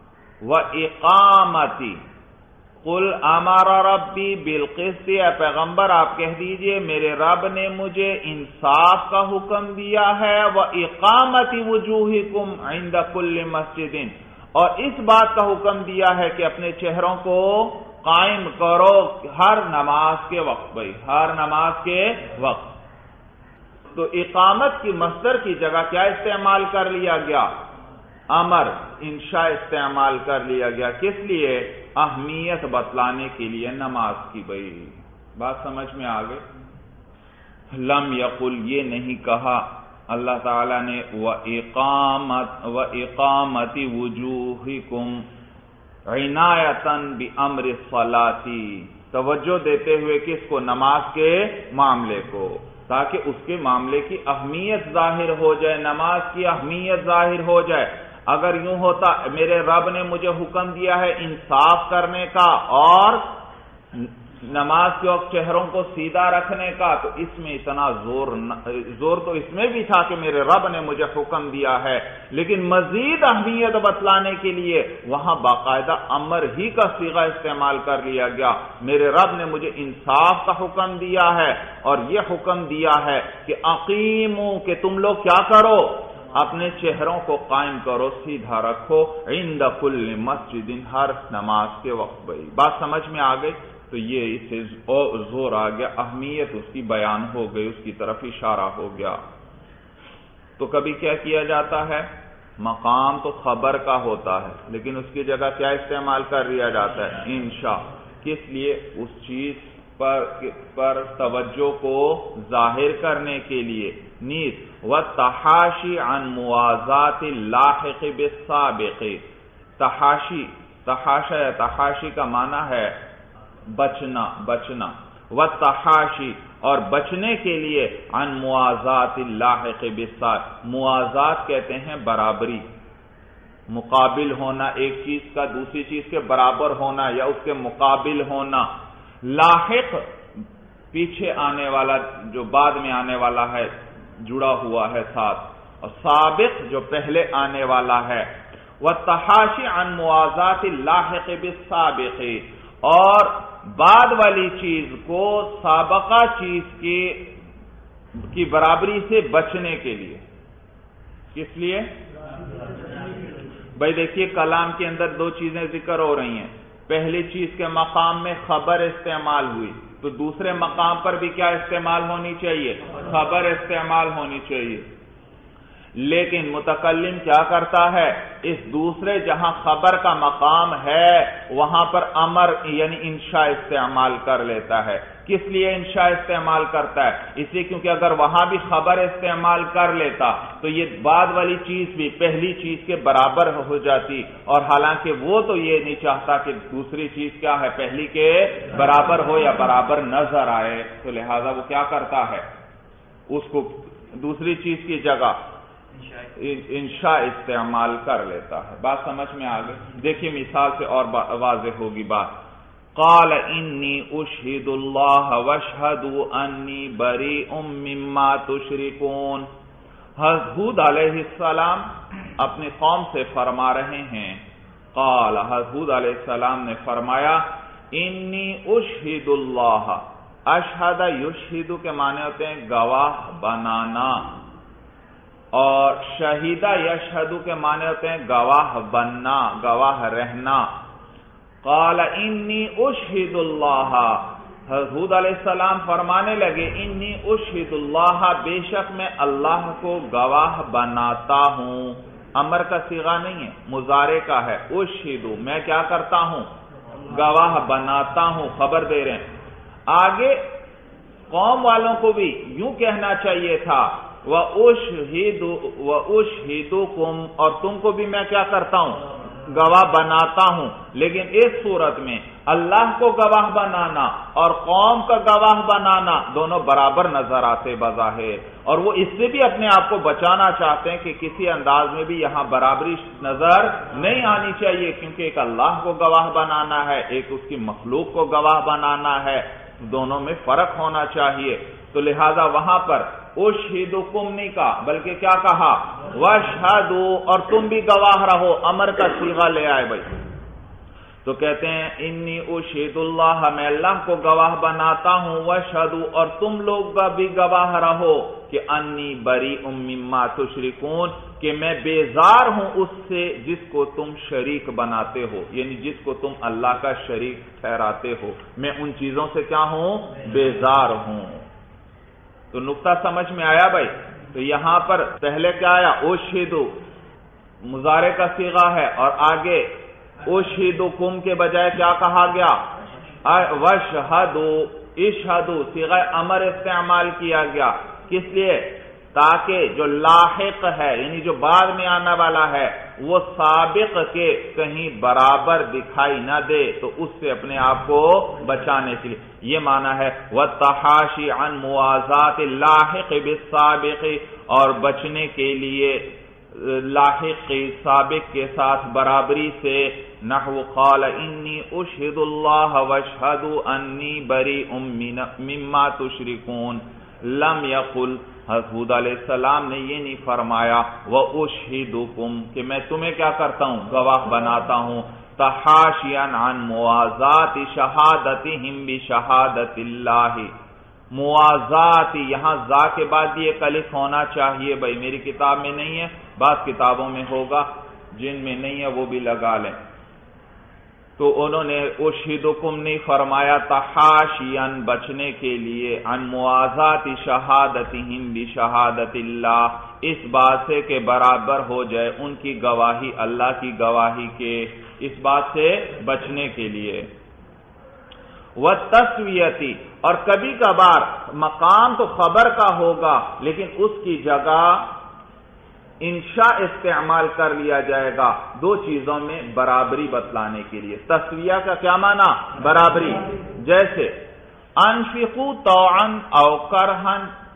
وَإِقَامَتِ، قُلْ أَمَرَ رَبِّي بِالْقِسْطِ، اے پیغمبر آپ کہہ دیجئے میرے رب نے مجھے انصاف کا حکم دیا ہے، وَإِقَامَتِ وُجُوهِكُمْ عِنْدَ كُلِّ مَسْجِدٍ، اور اس بات کا حکم دیا ہے کہ اپنے چہروں کو قائم کرو ہر نماز کے وقت، بھائی ہر نماز کے وقت۔ تو اقامت کی مصدر کی جگہ کیا استعمال کر لیا گیا؟ امر، انشاء استعمال کر لیا گیا، کس لیے؟ اہمیت بتلانے کے لیے نماز کی۔ بھائی بات سمجھ میں آ گئی؟ لم یقل، یہ نہیں کہا اللہ تعالیٰ نے وَإِقَامَتِ وَإِقَامَتِ وُجُوهِكُمْ عنایتاً بِأَمْرِ الصَّلَاةِ، توجہ دیتے ہوئے کس کو؟ نماز کے معاملے کو، تاکہ اس کے معاملے کی اہمیت ظاہر ہو جائے، نماز کی اہمیت ظاہر ہو جائے۔ اگر یوں ہوتا میرے رب نے مجھے حکم دیا ہے انصاف کرنے کا اور نماز کے وقت چہروں کو سیدھا رکھنے کا، تو اس میں اتنا زور زور تو اس میں بھی تھا کہ میرے رب نے مجھے حکم دیا ہے، لیکن مزید اہمیت بتلانے کے لیے وہاں باقاعدہ امر ہی کا صیغہ استعمال کر لیا گیا۔ میرے رب نے مجھے انصاف کا حکم دیا ہے اور یہ حکم دیا ہے کہ اقیمو، کہ تم لوگ کیا کرو، اپنے چہروں کو قائم کرو، سیدھا رکھو، عند کل مسجد، ہر نماز کے وقت۔ بھائی بات سمجھ میں آ گئی؟ تو یہ اس سے زور آ گیا، اہمیت اس کی بیان ہو گئی، اس کی طرف اشارہ ہو گیا۔ تو کبھی کیا کیا جاتا ہے، مقام تو خبر کا ہوتا ہے لیکن اس کی جگہ کیا استعمال کر لیا جاتا ہے، انشاء، کس لیے، اس چیز پر پر توجہ کو ظاہر کرنے کے لیے۔ نیز وَالتَّحَاشِي عَنْ مُوَازَاتِ اللَّاحِقِ بِالسَّابِقِ، تحاشی، تحاشا یا تحاشی کا معنی ہے بچنا، بچنا، وَالتَّحَاشِي، اور بچنے کے لیے عن موازات اللاحق بالسابق، موازات کہتے ہیں برابری، مقابل ہونا ایک چیز کا دوسری چیز کے برابر ہونا یا اس کے مقابل ہونا۔ لاحق پیچھے آنے والا، جو بعد میں آنے والا ہے، جڑا ہوا ہے ساتھ، اور سابق جو پہلے آنے والا ہے۔ وَالتَّحَاشِي عَنْ مُوَازَاتِ اللَّاحِقِ بِالسَّابِقِ، اور بعد والی چیز کو سابقہ چیز کی کی برابری سے بچنے کے لیے۔ کس لیے؟ بھائی دیکھیے کلام کے اندر دو چیزیں ذکر ہو رہی ہیں، پہلی چیز کے مقام میں خبر استعمال ہوئی، تو دوسرے مقام پر بھی کیا استعمال ہونی چاہیے، خبر استعمال ہونی چاہیے۔ لیکن متکلم کیا کرتا ہے، اس دوسرے جہاں خبر کا مقام ہے وہاں پر امر یعنی انشاء استعمال کر لیتا ہے۔ کس لیے انشاء استعمال کرتا ہے؟ اس لیے کیونکہ اگر وہاں بھی خبر استعمال کر لیتا تو یہ بعد والی چیز بھی پہلی چیز کے برابر ہو جاتی، اور حالانکہ وہ تو یہ نہیں چاہتا کہ دوسری چیز کیا ہے، پہلی کے برابر ہو یا برابر نظر آئے، تو لہذا وہ کیا کرتا ہے، اس کو دوسری چیز کی جگہ انشاء استعمال کر لیتا ہے۔ بات سمجھ میں آ گئی؟ دیکھیے مثال سے اور واضح ہوگی بات۔ قال انی اشہد اللہ واشہدوا انی بریء مما تشرکون، حضرت ہود علیہ السلام اپنی قوم سے فرما رہے ہیں، قال حضرت ہود علیہ السلام نے فرمایا، انی اشہد اللہ، اشہد یشہد کے معنی ہوتے ہیں گواہ بنانا، اور شہیدہ یشہد کے معنی ہوتے ہیں گواہ بننا، گواہ رہنا۔ قال انی اشہد اللہ، حضرت ہود علیہ السلام فرمانے لگے، انی اشہد اللہ، بے شک میں اللہ کو گواہ بناتا ہوں۔ امر کا صیغہ نہیں ہے، مضارع کا ہے، اشہد، میں کیا کرتا ہوں، گواہ بناتا ہوں، خبر دے رہے ہیں۔ آگے قوم والوں کو بھی یوں کہنا چاہیے تھا، وَأُشْهِدُ وَأُشْهِدُكُمْ، اور تم کو بھی میں کیا کرتا ہوں، گواہ بناتا ہوں۔ لیکن اس صورت میں اللہ کو گواہ بنانا اور قوم کا گواہ بنانا دونوں برابر نظر آتے بظاہر، اور وہ اس سے بھی اپنے آپ کو بچانا چاہتے ہیں کہ کسی انداز میں بھی یہاں برابری نظر نہیں آنی چاہیے، کیونکہ ایک اللہ کو گواہ بنانا ہے، ایک اس کی مخلوق کو گواہ بنانا ہے، دونوں میں فرق ہونا چاہیے۔ تو لہذا وہاں پر اشہدکم نہیں کہا بلکہ کیا کہا، واشہدوا، اور تم بھی گواہ رہو، امر کا صیغہ لے آئے بھائی۔ تو کہتے ہیں انی اشہد اللہ، میں اللہ کو گواہ بناتا ہوں، واشہدوا، اور تم لوگ بھی گواہ رہو کہ انی بریء مما تشرکون، کہ میں بیزار ہوں اس سے جس کو تم شریک بناتے ہو، یعنی جس کو تم اللہ کا شریک ٹھہراتے ہو، میں ان چیزوں سے کیا ہوں، بیزار ہوں۔ تو نقطہ سمجھ میں آیا بھائی؟ تو یہاں پر پہلے کیا آیا، اشہدو مضارع کا صیغہ ہے، اور آگے اشہدکم کے بجائے کیا کہا گیا، واشہدو، اشہدو صیغہ امر استعمال کیا گیا، کس لیے، تاکہ جو لاحق ہے یعنی جو بعد میں آنے والا ہے وہ سابق کے کہیں برابر دکھائی نہ دے، تو اس سے اپنے آپ کو بچانے کے لیے یہ معنی ہے وَالتَّحَاشِي عَنْ مُوَازَاتِ اللَّاحِقِ بِالسَّابِقِ، اور بچنے کے لیے لاحق کی سابق کے ساتھ برابری سے، نحو قال انی اشہد اللہ واشہد انی بریء مما تشرکون، لم یقل، حضرت ہود علیہ السلام نے یہ نہیں فرمایا واشہدکم کہ میں تمہیں کیا کرتا ہوں، گواہ بناتا ہوں، تحاشیا عن موازات شہادتہم بشہادت اللہ، موازات یہاں ذا کے بعد بھی ایک الف ہونا چاہیے، بھائی میری کتاب میں نہیں ہے، بعض کتابوں میں ہوگا، جن میں نہیں ہے وہ بھی لگا لیں۔ تو انہوں نے اشہدکم نہیں فرمایا تحاشیاً بچنے کے لیے، عن موازات شہادتہم بشہادت اللہ، اس بات سے کہ برابر ہو جائے ان کی گواہی اللہ کی گواہی کے، اس بات سے بچنے کے لیے۔ وَالتَّسْوِيَةِ، اور کبھی کبھار مقام تو خبر کا ہوگا لیکن اس کی جگہ انشاء استعمال کر لیا جائے گا دو چیزوں میں برابری بتلانے کے لیے۔ تسویہ کا کیا معنی؟ برابری، جیسے انفقوا طوعا او کرہا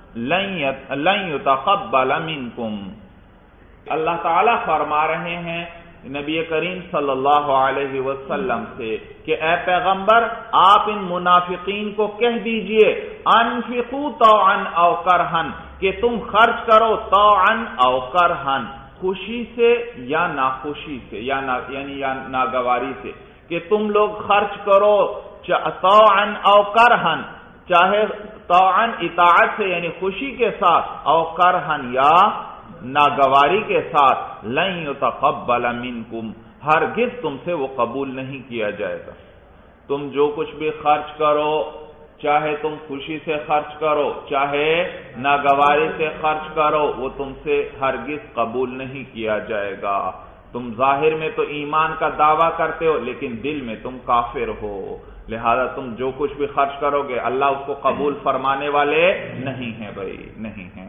لن یتقبل منکم، اللہ تعالیٰ فرما رہے ہیں نبی کریم صلی اللہ علیہ وسلم سے کہ اے پیغمبر آپ ان منافقین کو کہہ دیجئے انفقوا طوعا او کرہا، کہ تم خرچ کرو طوعا او کرہا، خوشی سے یا ناخوشی سے، یا نا یعنی یا ناگواری سے، کہ تم لوگ خرچ کرو طوعا او کرہا، چاہے طوعا اطاعت سے یعنی خوشی کے ساتھ، او کرہا یا ناگواری کے ساتھ، لن یتقبل منکم، ہرگز تم سے وہ قبول نہیں کیا جائے گا۔ تم جو کچھ بھی خرچ کرو، چاہے تم خوشی سے خرچ کرو چاہے ناگواری سے خرچ کرو، وہ تم سے ہرگز قبول نہیں کیا جائے گا۔ تم ظاہر میں تو ایمان کا دعویٰ کرتے ہو لیکن دل میں تم کافر ہو، لہذا تم جو کچھ بھی خرچ کرو گے اللہ اس کو قبول فرمانے والے نہیں ہیں، بھائی نہیں ہیں۔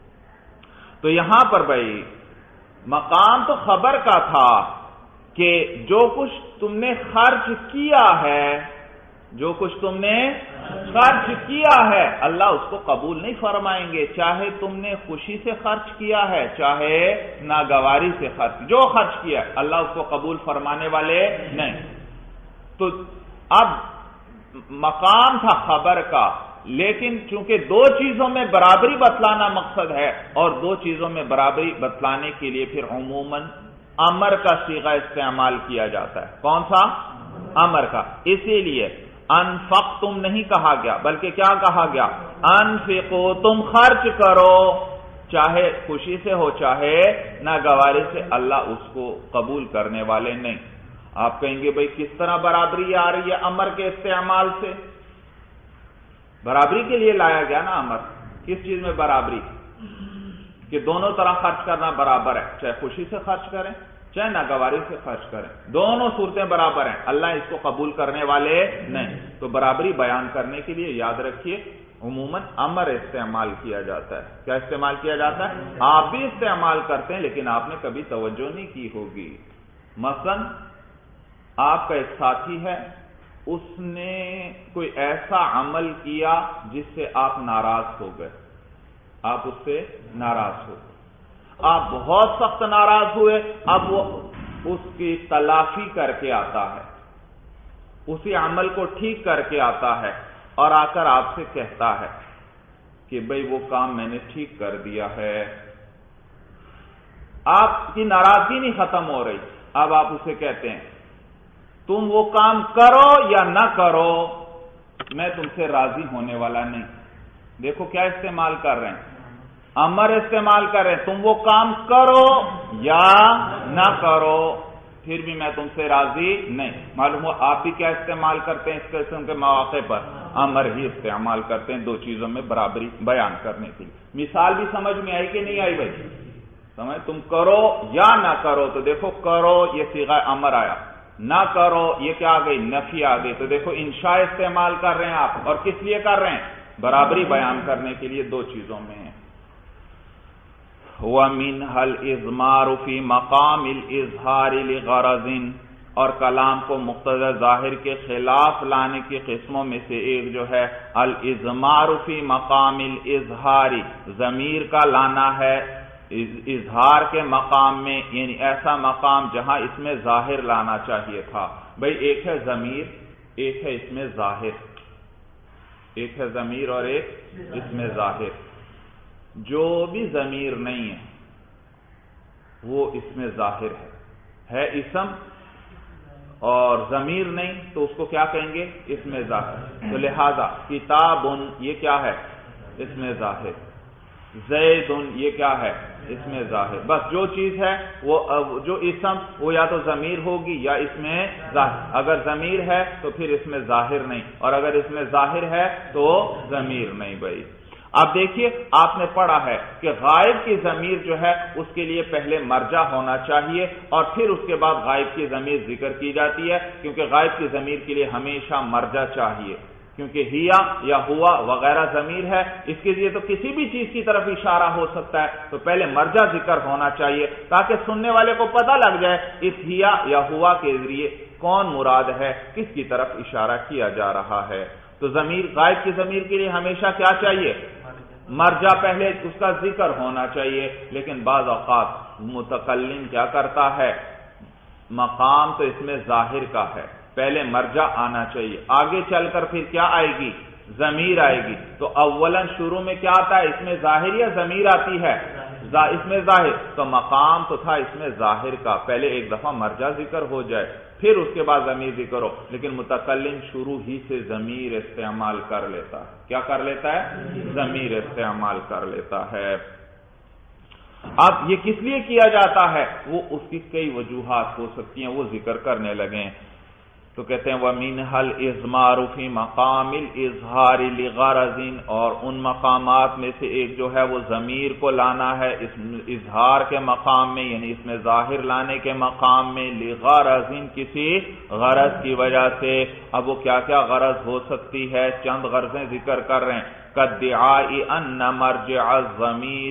تو یہاں پر بھائی مقام تو خبر کا تھا کہ جو کچھ تم نے خرچ کیا ہے، جو کچھ تم نے خرچ کیا ہے اللہ اس کو قبول نہیں فرمائیں گے، چاہے تم نے خوشی سے خرچ کیا ہے چاہے ناگواری سے خرچ، جو خرچ کیا ہے اللہ اس کو قبول فرمانے والے نہیں۔ تو اب مقام تھا خبر کا، لیکن چونکہ دو چیزوں میں برابری بتلانا مقصد ہے اور دو چیزوں میں برابری بتلانے کے لیے پھر عموماً امر کا صیغہ استعمال کیا جاتا ہے۔ کون سا؟ امر کا۔ اسی لیے انفقتم نہیں کہا گیا بلکہ کیا کہا گیا؟ انفقو، تم خرچ کرو، چاہے خوشی سے ہو چاہے ناگواری سے، اللہ اس کو قبول کرنے والے نہیں۔ آپ کہیں گے بھئی کس طرح برابری آ رہی ہے امر کے استعمال سے؟ برابری کے لیے لایا گیا نا امر، کس چیز میں برابری؟ کہ دونوں طرح خرچ کرنا برابر ہے، چاہے خوشی سے خرچ کریں چاہے ناگواری سے خرچ کریں، دونوں صورتیں برابر ہیں، اللہ اس کو قبول کرنے والے نہیں۔ تو برابری بیان کرنے کے لیے یاد رکھیے عموماً امر استعمال کیا جاتا ہے۔ کیا استعمال کیا جاتا ہے؟ آپ بھی استعمال کرتے ہیں لیکن آپ نے کبھی توجہ نہیں کی ہوگی۔ مثلا آپ کا ایک ساتھی ہے، اس نے کوئی ایسا عمل کیا جس سے آپ ناراض ہو گئے، آپ اس سے ناراض ہو گئے، آپ بہت سخت ناراض ہوئے، اب وہ اس کی تلافی کر کے آتا ہے، اسی عمل کو ٹھیک کر کے آتا ہے اور آ کر آپ سے کہتا ہے کہ بھئی وہ کام میں نے ٹھیک کر دیا ہے۔ آپ کی ناراضگی نہیں ختم ہو رہی، اب آپ اسے کہتے ہیں تم وہ کام کرو یا نہ کرو، میں تم سے راضی ہونے والا نہیں۔ دیکھو کیا استعمال کر رہے ہیں؟ امر استعمال کر رہے ہیں، تم وہ کام کرو یا نہ کرو پھر بھی میں تم سے راضی نہیں۔ معلوم ہو آپ بھی کیا استعمال کرتے ہیں اس قسم کے مواقع پر؟ امر ہی استعمال کرتے ہیں دو چیزوں میں برابری بیان کرنے کے لیے۔ مثال بھی سمجھ میں آئی کہ نہیں آئی بھائی؟ سمجھ، تم کرو یا نہ کرو، تو دیکھو کرو یہ صیغہ امر آیا، نہ کرو یہ کیا آ گئی؟ نفی آ گئی۔ تو دیکھو انشاء استعمال کر رہے ہیں آپ، اور کس لیے کر رہے ہیں؟ برابری بیان کرنے کے لیے دو چیزوں میں۔ وَمِنْهَا الْإِضْمَارُ فِي مَقَامِ الْإِظْهَارِ لِغَرَضٍ، اور کلام کو مقتضی ظاہر کے خلاف لانے کی قسموں میں سے ایک جو ہے الْإِضْمَارُ فِي مَقَامِ الْإِظْهَارِ، ضمیر کا لانا ہے اظہار کے مقام میں، یعنی ایسا مقام جہاں اس میں ظاہر لانا چاہیے تھا۔ بھئی ایک ہے ضمیر، ایک ہے اس میں ظاہر، ایک ہے ضمیر اور ایک اس میں ظاہر۔ جو بھی ضمیر نہیں ہے وہ اس میں ظاہر ہے، ہے اسم اور ضمیر نہیں تو اس کو کیا کہیں گے؟ اس میں ظاہر۔ تو لہذا کتاب یہ کیا ہے؟ اس میں ظاہر۔ زید یہ کیا ہے؟ اس میں ظاہر۔ بس جو چیز ہے وہ جو اسم وہ یا تو ضمیر ہوگی یا اس میں ظاہر۔ اگر ضمیر ہے تو پھر اس میں ظاہر نہیں، اور اگر اس میں ظاہر ہے تو ضمیر نہیں۔ بھائی اب دیکھیے، آپ نے پڑھا ہے کہ غائب کی ضمیر جو ہے اس کے لیے پہلے مرجع ہونا چاہیے اور پھر اس کے بعد غائب کی ضمیر ذکر کی جاتی ہے، کیونکہ غائب کی ضمیر کے لیے ہمیشہ مرجع چاہیے، کیونکہ ہیا یا ہوا وغیرہ ضمیر ہے، اس کے لیے تو کسی بھی چیز کی طرف اشارہ ہو سکتا ہے، تو پہلے مرجع ذکر ہونا چاہیے تاکہ سننے والے کو پتہ لگ جائے اس ہیا یا ہوا کے ذریعے کون مراد ہے، کس کی طرف اشارہ کیا جا رہا ہے۔ تو ضمیر، غائب کی ضمیر کے لیے ہمیشہ کیا چاہیے؟ مرجع، پہلے اس کا ذکر ہونا چاہیے۔ لیکن بعض اوقات متکلم کیا کرتا ہے، مقام تو اس میں ظاہر کا ہے، پہلے مرجع آنا چاہیے، آگے چل کر پھر کیا آئے گی؟ ضمیر آئے گی۔ تو اولاً شروع میں کیا آتا ہے؟ اس میں ظاہر یا ضمیر آتی ہے؟ اس میں ظاہر۔ تو مقام تو تھا اس میں ظاہر کا، پہلے ایک دفعہ مرجع ذکر ہو جائے پھر اس کے بعد ضمیر ذکر ہو، لیکن متکلم شروع ہی سے ضمیر استعمال کر لیتا ہے۔ کیا کر لیتا ہے؟ ضمیر استعمال کر لیتا ہے۔ اب یہ کس لیے کیا جاتا ہے؟ وہ اس کی کئی وجوہات ہو سکتی ہیں، وہ ذکر کرنے لگے تو کہتے ہیں وَمِنْهَا الْإِضْمَارُ فِي مَقَامِ الْإِظْهَارِ لِغَرَضٍ، اور ان مقامات میں سے ایک جو ہے وہ ضمیر کو لانا ہے اس اظہار کے مقام میں، یعنی اس میں ظاہر لانے کے مقام میں، لِغَرَضٍ کسی غرض کی وجہ سے۔ اب وہ کیا کیا غرض ہو سکتی ہے؟ چند غرضیں ذکر کر رہے ہیں۔ كَادِّعَاءِ أَنَّ مَرْجِعَ الضَّمِيرِ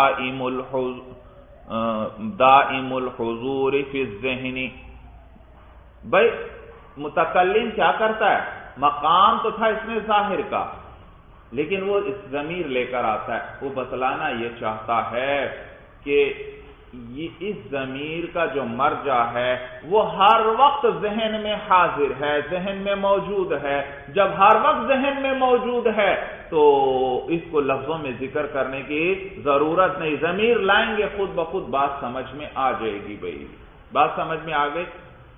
دَائِمُ الْحُضُورِ فِي الذِّهْنِ۔ بھائی متکلم کیا کرتا ہے؟ مقام تو تھا اس میں ظاہر کا، لیکن وہ اس ضمیر لے کر آتا ہے، وہ بتلانا یہ چاہتا ہے کہ یہ اس ضمیر کا جو مرجع ہے وہ ہر وقت ذہن میں حاضر ہے، ذہن میں موجود ہے۔ جب ہر وقت ذہن میں موجود ہے تو اس کو لفظوں میں ذکر کرنے کی ضرورت نہیں، ضمیر لائیں گے خود بخود بات سمجھ میں آ جائے گی۔ بھائی بات سمجھ میں آ گئی؟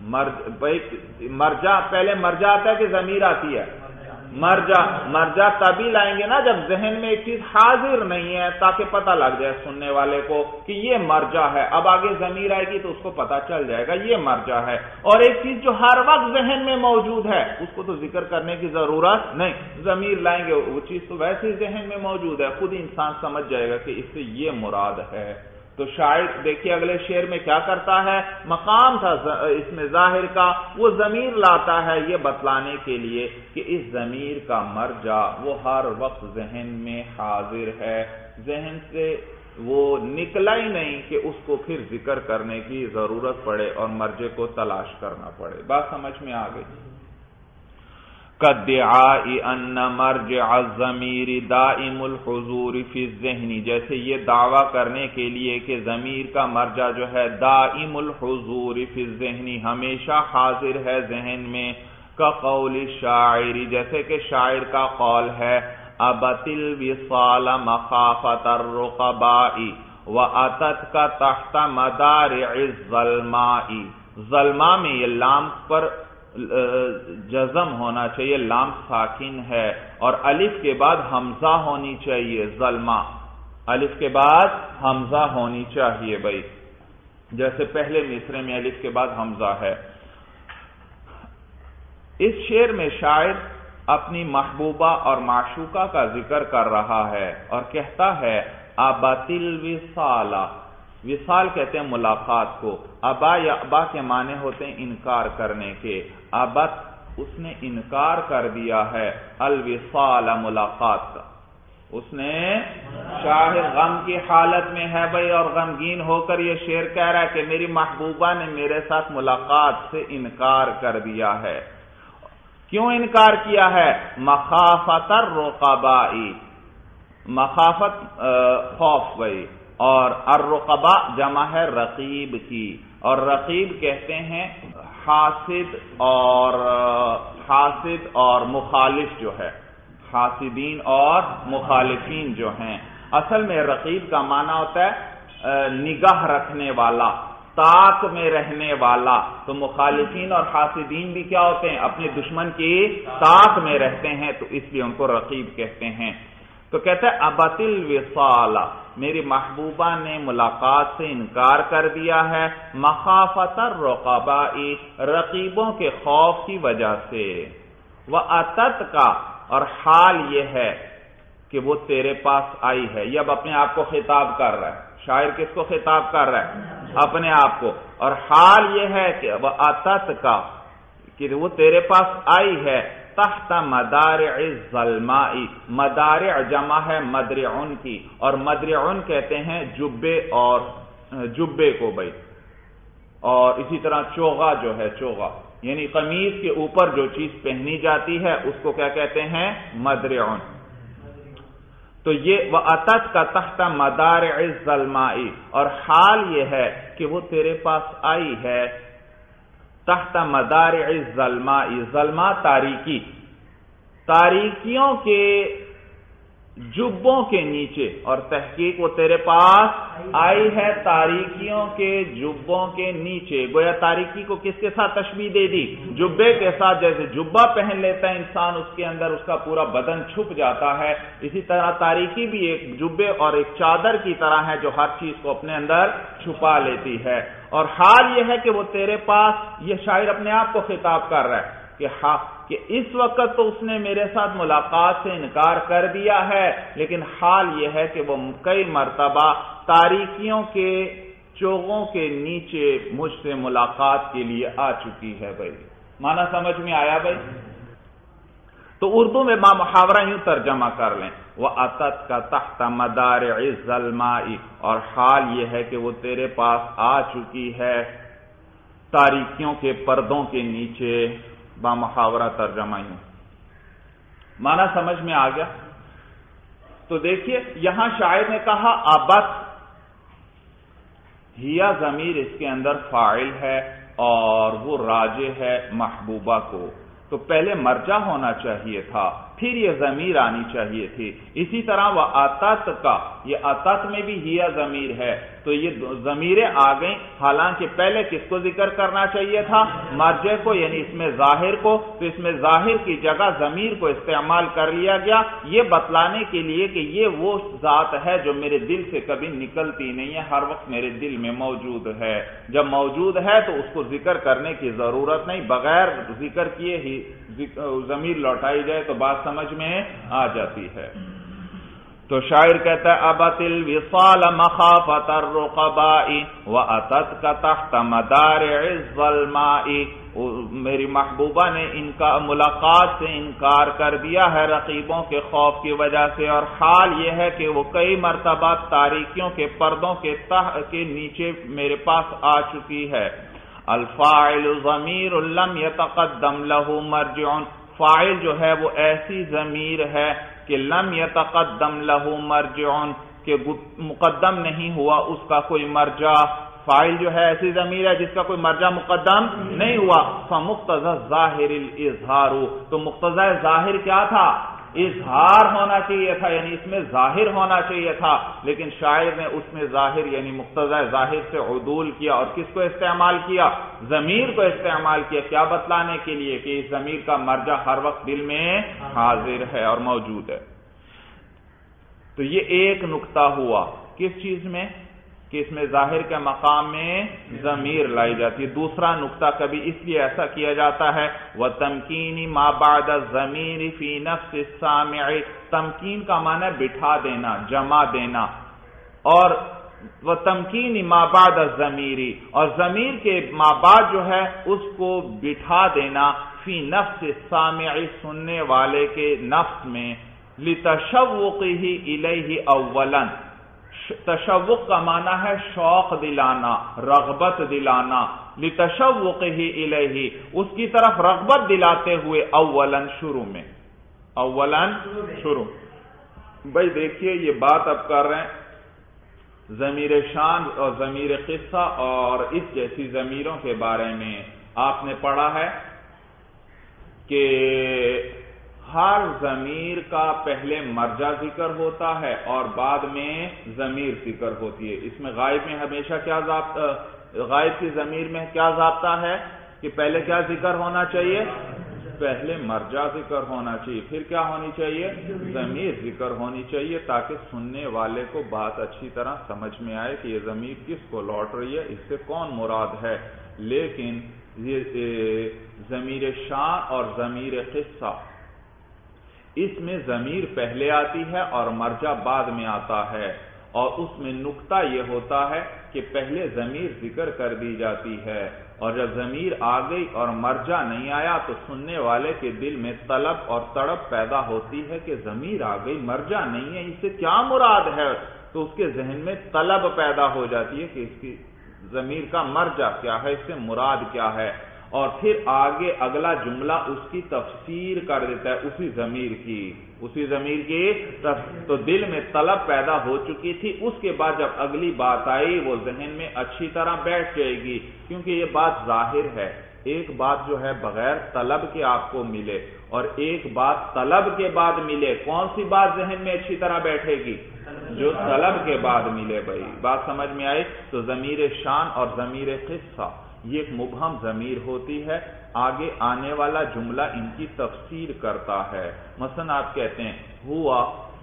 مرجع پہلے مرجع آتا ہے کہ ضمیر آتی ہے؟ مرجع مرجع تبھی لائیں گے نا جب ذہن میں ایک چیز حاضر نہیں ہے، تاکہ پتہ لگ جائے سننے والے کو کہ یہ مرجع ہے۔ اب آگے ضمیر آئے گی تو اس کو پتہ چل جائے گا یہ مرجع ہے۔ اور ایک چیز جو ہر وقت ذہن میں موجود ہے اس کو تو ذکر کرنے کی ضرورت نہیں، ضمیر لائیں گے، وہ چیز تو ویسے ہی ذہن میں موجود ہے، خود انسان سمجھ جائے گا کہ اس سے یہ مراد ہے۔ تو شاعر دیکھیے اگلے شعر میں کیا کرتا ہے، مقام تھا اس میں ظاہر کا، وہ ضمیر لاتا ہے یہ بتلانے کے لیے کہ اس ضمیر کا مرجع وہ ہر وقت ذہن میں حاضر ہے، ذہن سے وہ نکلا ہی نہیں کہ اس کو پھر ذکر کرنے کی ضرورت پڑے اور مرجع کو تلاش کرنا پڑے۔ بات سمجھ میں آ گئی؟ كَادِّعَاءِ أَنَّ مَرْجِعَ الضَّمِيرِ دَائِمُ الْحُضُورِ فِي الذِّهْنِ، جیسے یہ دعویٰ کرنے کے لیے کہ ضمیر کا مرجع جو ہے دائم الحضور فی الذہن، ہمیشہ حاضر ہے ذہن میں، كَقَوْلِ الشَّاعِرِ، جیسے کہ شاعر کا قول ہے أَبَتِ الْوِصَالَ مَخَافَةَ الرُّقَبَاءِ وَأَتَتْكَ تَحْتَ مَدَارِعِ الظَّلْمَاءِ۔ ظلماء میں یہ لام پر جزم ہونا چاہیے، لام ساکن ہے اور الف کے بعد حمزہ ہونی چاہیے، ظلما الف کے بعد حمزہ ہونی چاہیے۔ بھائی جیسے پہلے مصرے میں الف کے بعد حمزہ ہے۔ اس شعر میں شاعر اپنی محبوبہ اور معشوقہ کا ذکر کر رہا ہے اور کہتا ہے أَبَتِ الْوِصَالَ، وصال کہتے ہیں ملاقات کو، ابا یا ابا کے معنی ہوتے ہیں انکار کرنے کے، ابت اس نے انکار کر دیا ہے، الوصال ملاقات کا، اس نے شاعر غم کی حالت میں ہے بھائی اور غمگین ہو کر یہ شعر کہہ رہا ہے کہ میری محبوبہ نے میرے ساتھ ملاقات سے انکار کر دیا ہے۔ کیوں انکار کیا ہے؟ مخافت الرقباء، مخافت خوف بھائی، اور الرقبا جمع ہے رقیب کی، اور رقیب کہتے ہیں حاسد اور حاسد اور مخالف جو ہے، حاسدین اور مخالفین جو ہیں۔ اصل میں رقیب کا معنی ہوتا ہے نگاہ رکھنے والا، طاق میں رہنے والا۔ تو مخالفین اور حاسدین بھی کیا ہوتے ہیں؟ اپنے دشمن کی طاق میں رہتے ہیں، تو اس لیے ان کو رقیب کہتے ہیں۔ تو کہتا ہے ابت الوصال، میری محبوبہ نے ملاقات سے انکار کر دیا ہے، مخافت الرقباء، رقیبوں کے خوف کی وجہ سے، واتت کا، اور حال یہ ہے کہ وہ تیرے پاس آئی ہے۔ یہ اب اپنے آپ کو خطاب کر رہا ہے، شاعر کس کو خطاب کر رہا ہے؟ اپنے آپ کو۔ اور حال یہ ہے کہ واتت کا، کہ وہ تیرے پاس آئی ہے، تحت مدارع الظلماء، مدارع جمع ہے مدرعن کی، اور مدرعن کہتے ہیں جبے اور جبے کو بھائی، اور اسی طرح چوغا جو ہے چوغا، یعنی قمیض کے اوپر جو چیز پہنی جاتی ہے اس کو کیا کہتے ہیں؟ مدرعن۔ تو یہ وَأَتَتْ کا تحت مدارع الظلماء، اور حال یہ ہے کہ وہ تیرے پاس آئی ہے تحت مدارع الظلماء، ظلماء تاریکی، تاریکیوں کے جبوں کے نیچے، اور تحقیق وہ تیرے پاس آئی ہے تاریکیوں کے جبوں کے نیچے۔ گویا تاریکی کو کس کے ساتھ تشبیہ دے دی؟ جبے کے ساتھ۔ جیسے جبہ پہن لیتا ہے انسان، اس کے اندر اس کا پورا بدن چھپ جاتا ہے، اسی طرح تاریکی بھی ایک جبے اور ایک چادر کی طرح ہے جو ہر چیز کو اپنے اندر چھپا لیتی ہے۔ اور حال یہ ہے کہ وہ تیرے پاس، یہ شاعر اپنے آپ کو خطاب کر رہا ہے کہ ہاں کہ اس وقت تو اس نے میرے ساتھ ملاقات سے انکار کر دیا ہے، لیکن حال یہ ہے کہ وہ کئی مرتبہ تاریکیوں کے چوغوں کے نیچے مجھ سے ملاقات کے لیے آ چکی ہے۔ بھائی معنی سمجھ میں آیا بھائی؟ تو اردو میں با محاورہ یوں ترجمہ کر لیں، وَأَتَتْ کا تحت مدارع الظلماء، اور حال یہ ہے کہ وہ تیرے پاس آ چکی ہے تاریکیوں کے پردوں کے نیچے، با محاورہ ترجمہ یوں۔ معنی سمجھ میں آ گیا؟ تو دیکھیے یہاں شاعر نے کہا ابت، ہیا ضمیر اس کے اندر فاعل ہے اور وہ راجع ہے محبوبہ کو، تو پہلے مرجع ہونا چاہیے تھا، پھر یہ ضمیر آنی چاہیے تھی۔ اسی طرح وہ اتت کا، یہ اتت میں بھی ہیا ضمیر ہے، تو یہ ضمیریں آ گئیں، حالانکہ پہلے کس کو ذکر کرنا چاہیے تھا؟ مرجع کو، یعنی اس میں ظاہر کو، تو اس میں ظاہر کی جگہ ضمیر کو استعمال کر لیا گیا، یہ بتلانے کے لیے کہ یہ وہ ذات ہے جو میرے دل سے کبھی نکلتی نہیں ہے، ہر وقت میرے دل میں موجود ہے۔ جب موجود ہے تو اس کو ذکر کرنے کی ضرورت نہیں، بغیر ذکر کیے ہی ضمیر لوٹائی جائے تو بات سمجھ میں آ جاتی ہے۔ تو شاعر کہتا ہے ابت الوصال مخافت الرقباء واتت کا تحت مدارع الظلماء، میری محبوبہ نے ان کا ملاقات سے انکار کر دیا ہے رقیبوں کے خوف کی وجہ سے، اور حال یہ ہے کہ وہ کئی مرتبہ تاریکیوں کے پردوں کے تہ کے نیچے میرے پاس آ چکی ہے۔ الفاعل ضمیر لم یتقدم له مرجع، فاعل جو ہے وہ ایسی ضمیر ہے کہ لم یتقدم له مرجع، کہ مقدم نہیں ہوا اس کا کوئی مرجع۔ فاعل جو ہے ایسی ضمیر ہے جس کا کوئی مرجع مقدم نہیں ہوا۔ فمقتضى الظاہر الاظہار، تو مقتضى ظاہر کیا تھا؟ اظہار ہونا چاہیے تھا، یعنی اس میں ظاہر ہونا چاہیے تھا، لیکن شاعر نے اس میں ظاہر یعنی مقتضى ظاہر سے عدول کیا، اور کس کو استعمال کیا؟ ضمیر کو استعمال کیا، کیا بتلانے کے لیے کہ اس ضمیر کا مرجع ہر وقت دل میں حاضر ہے اور موجود ہے۔ تو یہ ایک نقطہ ہوا کس چیز میں؟ کہ اس میں ظاہر کے مقام میں ضمیر لائی جاتی ہے۔ دوسرا نقطہ کبھی اس لیے ایسا کیا جاتا ہے وَتَمْكِينِ مَا بَعْدَ الضَّمِيرِ فِي نَفْسِ السَّامِعِ، تمکین کا معنی بٹھا دینا، جمع دینا، اور وَتَمْكِينِ مَا بَعْدَ الضَّمِيرِ، اور ضمیر کے ما بعد جو ہے اس کو بٹھا دینا، فی نفس السامع، سننے والے کے نفس میں، لِتَشَوُّقِهِ إِلَيْهِ أَوَّلًا، تشوق کا معنی ہے شوق دلانا، رغبت دلانا، لتشوقه الیہ، اس کی طرف رغبت دلاتے ہوئے، اولاً شروع میں، اولاً شروع۔ بھائی دیکھیے یہ بات اب کر رہے ہیں ضمیر شان اور ضمیر قصہ اور اس جیسی ضمیروں کے بارے میں آپ نے پڑھا ہے کہ ہر ضمیر کا پہلے مرجع ذکر ہوتا ہے اور بعد میں ضمیر ذکر ہوتی ہے. اس میں غائب میں ہمیشہ کیا ضابطہ، غائب کی ضمیر میں کیا ضابطہ ہے کہ پہلے کیا ذکر ہونا چاہیے؟ پہلے مرجع ذکر ہونا چاہیے، پھر کیا ہونی چاہیے؟ ضمیر ذکر ہونی چاہیے، تاکہ سننے والے کو بات اچھی طرح سمجھ میں آئے کہ یہ ضمیر کس کو لوٹ رہی ہے، اس سے کون مراد ہے. لیکن یہ ضمیر شان اور ضمیر قصہ، اس میں ضمیر پہلے آتی ہے اور مرجع بعد میں آتا ہے، اور اس میں نکتہ یہ ہوتا ہے کہ پہلے ضمیر ذکر کر دی جاتی ہے، اور جب ضمیر آ گئی اور مرجع نہیں آیا تو سننے والے کے دل میں طلب اور تڑپ پیدا ہوتی ہے کہ ضمیر آ گئی مرجع نہیں ہے، اس سے کیا مراد ہے. تو اس کے ذہن میں طلب پیدا ہو جاتی ہے کہ اس کی ضمیر کا مرجع کیا ہے، اس سے مراد کیا ہے، اور پھر آگے اگلا جملہ اس کی تفسیر کر دیتا ہے اسی ضمیر کی اسی ضمیر کی تو دل میں طلب پیدا ہو چکی تھی. اس کے بعد جب اگلی بات آئی وہ ذہن میں اچھی طرح بیٹھ جائے گی، کیونکہ یہ بات ظاہر ہے. ایک بات جو ہے بغیر طلب کے آپ کو ملے اور ایک بات طلب کے بعد ملے، کون سی بات ذہن میں اچھی طرح بیٹھے گی؟ جو طلب کے بعد ملے. بھائی بات سمجھ میں آئی؟ تو ضمیر شان اور ضمیر قصہ یہ ایک مبہم ضمیر ہوتی ہے، آگے آنے والا جملہ ان کی تفسیر کرتا ہے. مثلا آپ کہتے ہیں ہوا،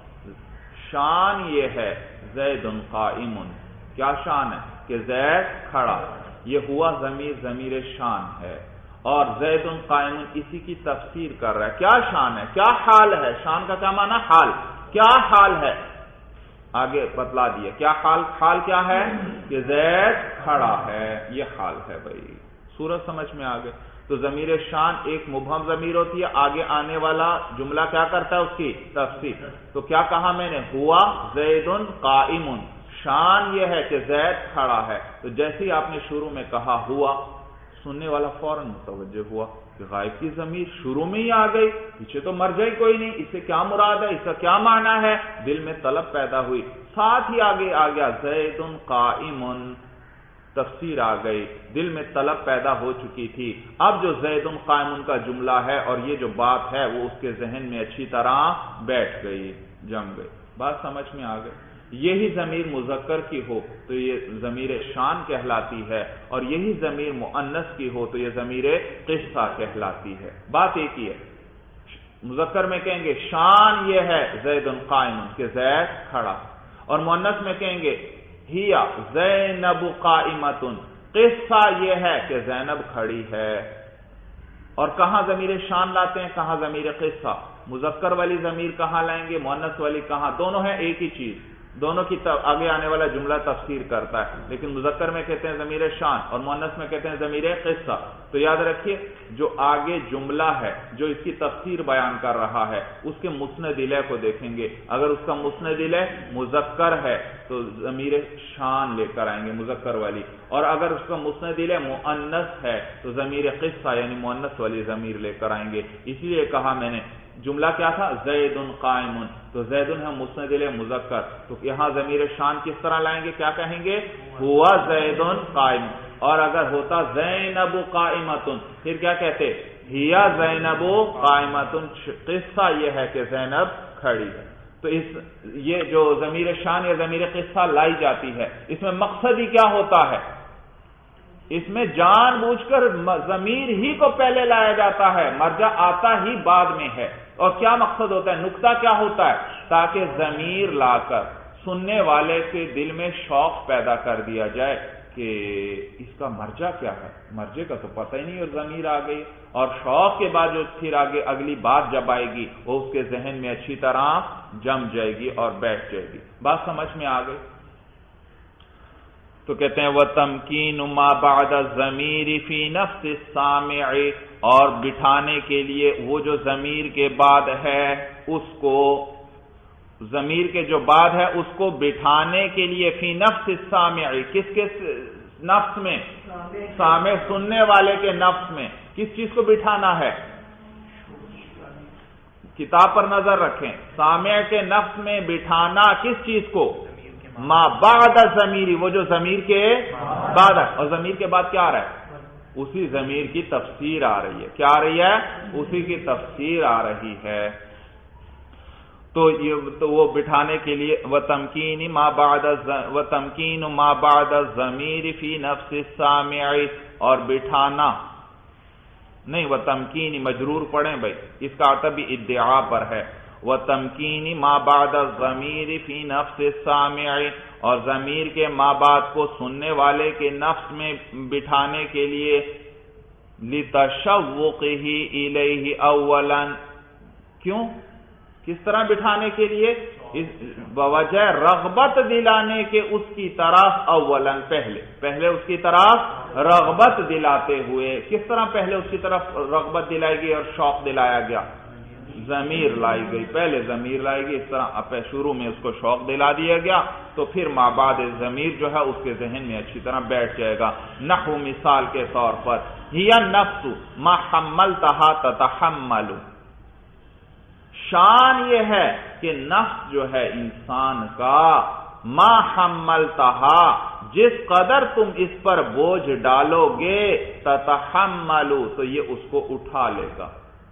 شان یہ ہے زید قائم، کیا شان ہے؟ کہ زید کھڑا. یہ ہوا ضمیر ضمیر شان ہے، اور زید قائم اسی کی تفسیر کر رہا ہے. کیا شان ہے؟ کیا حال ہے؟ شان کا کیا معنی؟ حال. کیا حال ہے؟ آگے بتلا دیا کیا حال. حال کیا ہے؟ کہ زید کھڑا ہے، یہ حال ہے. بھائی صورت سمجھ میں آ گئے. تو ضمیر شان ایک مبہم ضمیر ہوتی ہے، آگے آنے والا جملہ کیا کرتا ہے؟ اس کی تفسیر. تو کیا کہا میں نے؟ ہوا زید قائم، شان یہ ہے کہ زید کھڑا ہے. تو جیسے ہی آپ نے شروع میں کہا ہوا، سننے والا فوراً متوجہ ہوا کہ غائب کی ضمیر شروع میں ہی آ گئی، پیچھے تو مرجع ہی کوئی نہیں، اس سے کیا مراد ہے، اس کا کیا معنی ہے؟ دل میں طلب پیدا ہوئی. ساتھ ہی آگے آ گیا زید قائم، تفسیر آ گئی، دل میں طلب پیدا ہو چکی تھی. اب جو زید قائم کا جملہ ہے اور یہ جو بات ہے وہ اس کے ذہن میں اچھی طرح بیٹھ گئی، جم گئی. بات سمجھ میں آ گئی. یہی ضمیر مذکر کی ہو تو یہ ضمیر شان کہلاتی ہے، اور یہی ضمیر مؤنث کی ہو تو یہ ضمیر قصہ کہلاتی ہے. بات ایک ہی ہے. مذکر میں کہیں گے شان یہ ہے زید قائم کہ زید کھڑا، اور مؤنث میں کہیں گے ہیا زینب قائمۃ، قصہ یہ ہے کہ زینب کھڑی ہے. اور کہاں ضمیر شان لاتے ہیں، کہاں ضمیر قصہ؟ مذکر والی ضمیر کہاں لائیں گے، مؤنث والی کہاں؟ دونوں ہیں ایک ہی چیز، دونوں کی آگے آنے والا جملہ تفسیر کرتا ہے. لیکن مذکر میں کہتے ہیں ضمیر شان اور مؤنث میں کہتے ہیں ضمیر قصہ. تو یاد رکھیے جو آگے جملہ ہے جو اس کی تفسیر بیان کر رہا ہے اس کے مسند الیہ کو دیکھیں گے. اگر اس کا مسند الیہ مذکر ہے تو ضمیر شان لے کر آئیں گے مذکر والی، اور اگر اس کا مسند الیہ مؤنث ہے تو ضمیر قصہ یعنی مؤنث والی ضمیر لے کر آئیں گے. اسی لیے کہا میں نے جملہ کیا تھا؟ زید قائم، تو زید ہے مسند الیہ مذکر، تو یہاں ضمیر شان کس طرح لائیں گے؟ کیا کہیں گے؟ ہوا زید قائم. اور اگر ہوتا زینب قائمۃ پھر کیا کہتے؟ ہیا زینب قائمۃ، قصہ یہ ہے کہ زینب کھڑی ہے. تو اس یہ جو ضمیر شان یا ضمیر قصہ لائی جاتی ہے اس میں مقصد ہی کیا ہوتا ہے؟ اس میں جان بوجھ کر ضمیر ہی کو پہلے لایا جاتا ہے، مرجع آتا ہی بعد میں ہے. اور کیا مقصد ہوتا ہے؟ نکتہ کیا ہوتا ہے؟ تاکہ ضمیر لا کر سننے والے کے دل میں شوق پیدا کر دیا جائے کہ اس کا مرجع کیا ہے. مرجع کا تو پتہ ہی نہیں اور ضمیر آ گئی، اور شوق کے بعد جو پھر آگے اگلی بات جب آئے گی وہ اس کے ذہن میں اچھی طرح جم جائے گی اور بیٹھ جائے گی. بات سمجھ میں آ گئی. تو کہتے ہیں وَتَمْكِينُ مَا بَعْدَ الضَّمِيرِ فِي نَفْسِ السَّامِعِ، اور بٹھانے کے لیے وہ جو ضمیر کے بعد ہے اس کو، ضمیر کے جو بعد ہے اس کو بٹھانے کے لیے فی نفس السامع، کس کے نفس میں؟ سامع سننے والے کے نفس میں. کس چیز کو بٹھانا ہے؟ کتاب پر نظر رکھیں. سامع کے نفس میں بٹھانا کس چیز کو؟ ما بعد ضمیری، وہ جو ضمیر کے بعد ہے، اور ضمیر کے بعد کیا آ رہا ہے؟ اسی ضمیر کی تفسیر آ رہی ہے. کیا آ رہی ہے؟ اسی کی تفسیر آ رہی ہے. تو یہ تو وہ بٹھانے کے لیے وہ تمکین ما بعد و تمکین ما بعد الضمیر فی نفس السامع، اور بٹھانا نہیں، وہ تمکین مجرور پڑھیں بھائی، اس کا عطف بھی ادعا پر ہے. وہ تمکین ما بعد الضمیر فی نفس السامع، اور ضمیر کے ما بعد کو سننے والے کے نفس میں بٹھانے کے لیے لتشوقہ الیہ اولا. کیوں؟ کس طرح بٹھانے کے لیے؟ بوجہ رغبت دلانے کے اس کی طرف اولا، پہلے پہلے اس کی طرف رغبت دلاتے ہوئے. کس طرح پہلے اس کی طرف رغبت دلائی گئی اور شوق دلایا گیا؟ ضمیر لائی گئی، پہلے ضمیر لائی گئی، اس طرح شروع میں اس کو شوق دلا دیا گیا، تو پھر ما بعد ضمیر جو ہے اس کے ذہن میں اچھی طرح بیٹھ جائے گا. نحو مثال کے طور پر ہی النفس ما حملتها تتحمل، شان یہ ہے کہ نفس جو ہے انسان کا ما حملتها، جس قدر تم اس پر بوجھ ڈالو گے، تتحمل، تو یہ اس کو اٹھا لے گا.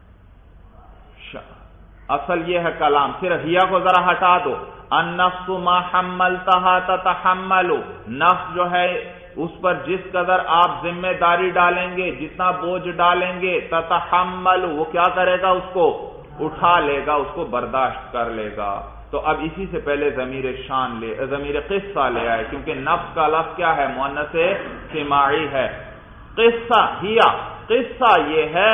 اصل یہ ہے کلام، صرف ہیا کو ذرا ہٹا دو. النفس ما حملتها تتحمل، نفس جو ہے اس پر جس قدر آپ ذمہ داری ڈالیں گے، جتنا بوجھ ڈالیں گے، تتحمل، وہ کیا کرے گا؟ اس کو اٹھا لے گا، اس کو برداشت کر لے گا. تو اب اسی سے پہلے ضمیر شان لے ضمیر قصہ لے آئے، کیونکہ نفس کا لفظ کیا ہے؟ مؤنث سماعی ہے. قصہ ہیا، قصہ یہ ہے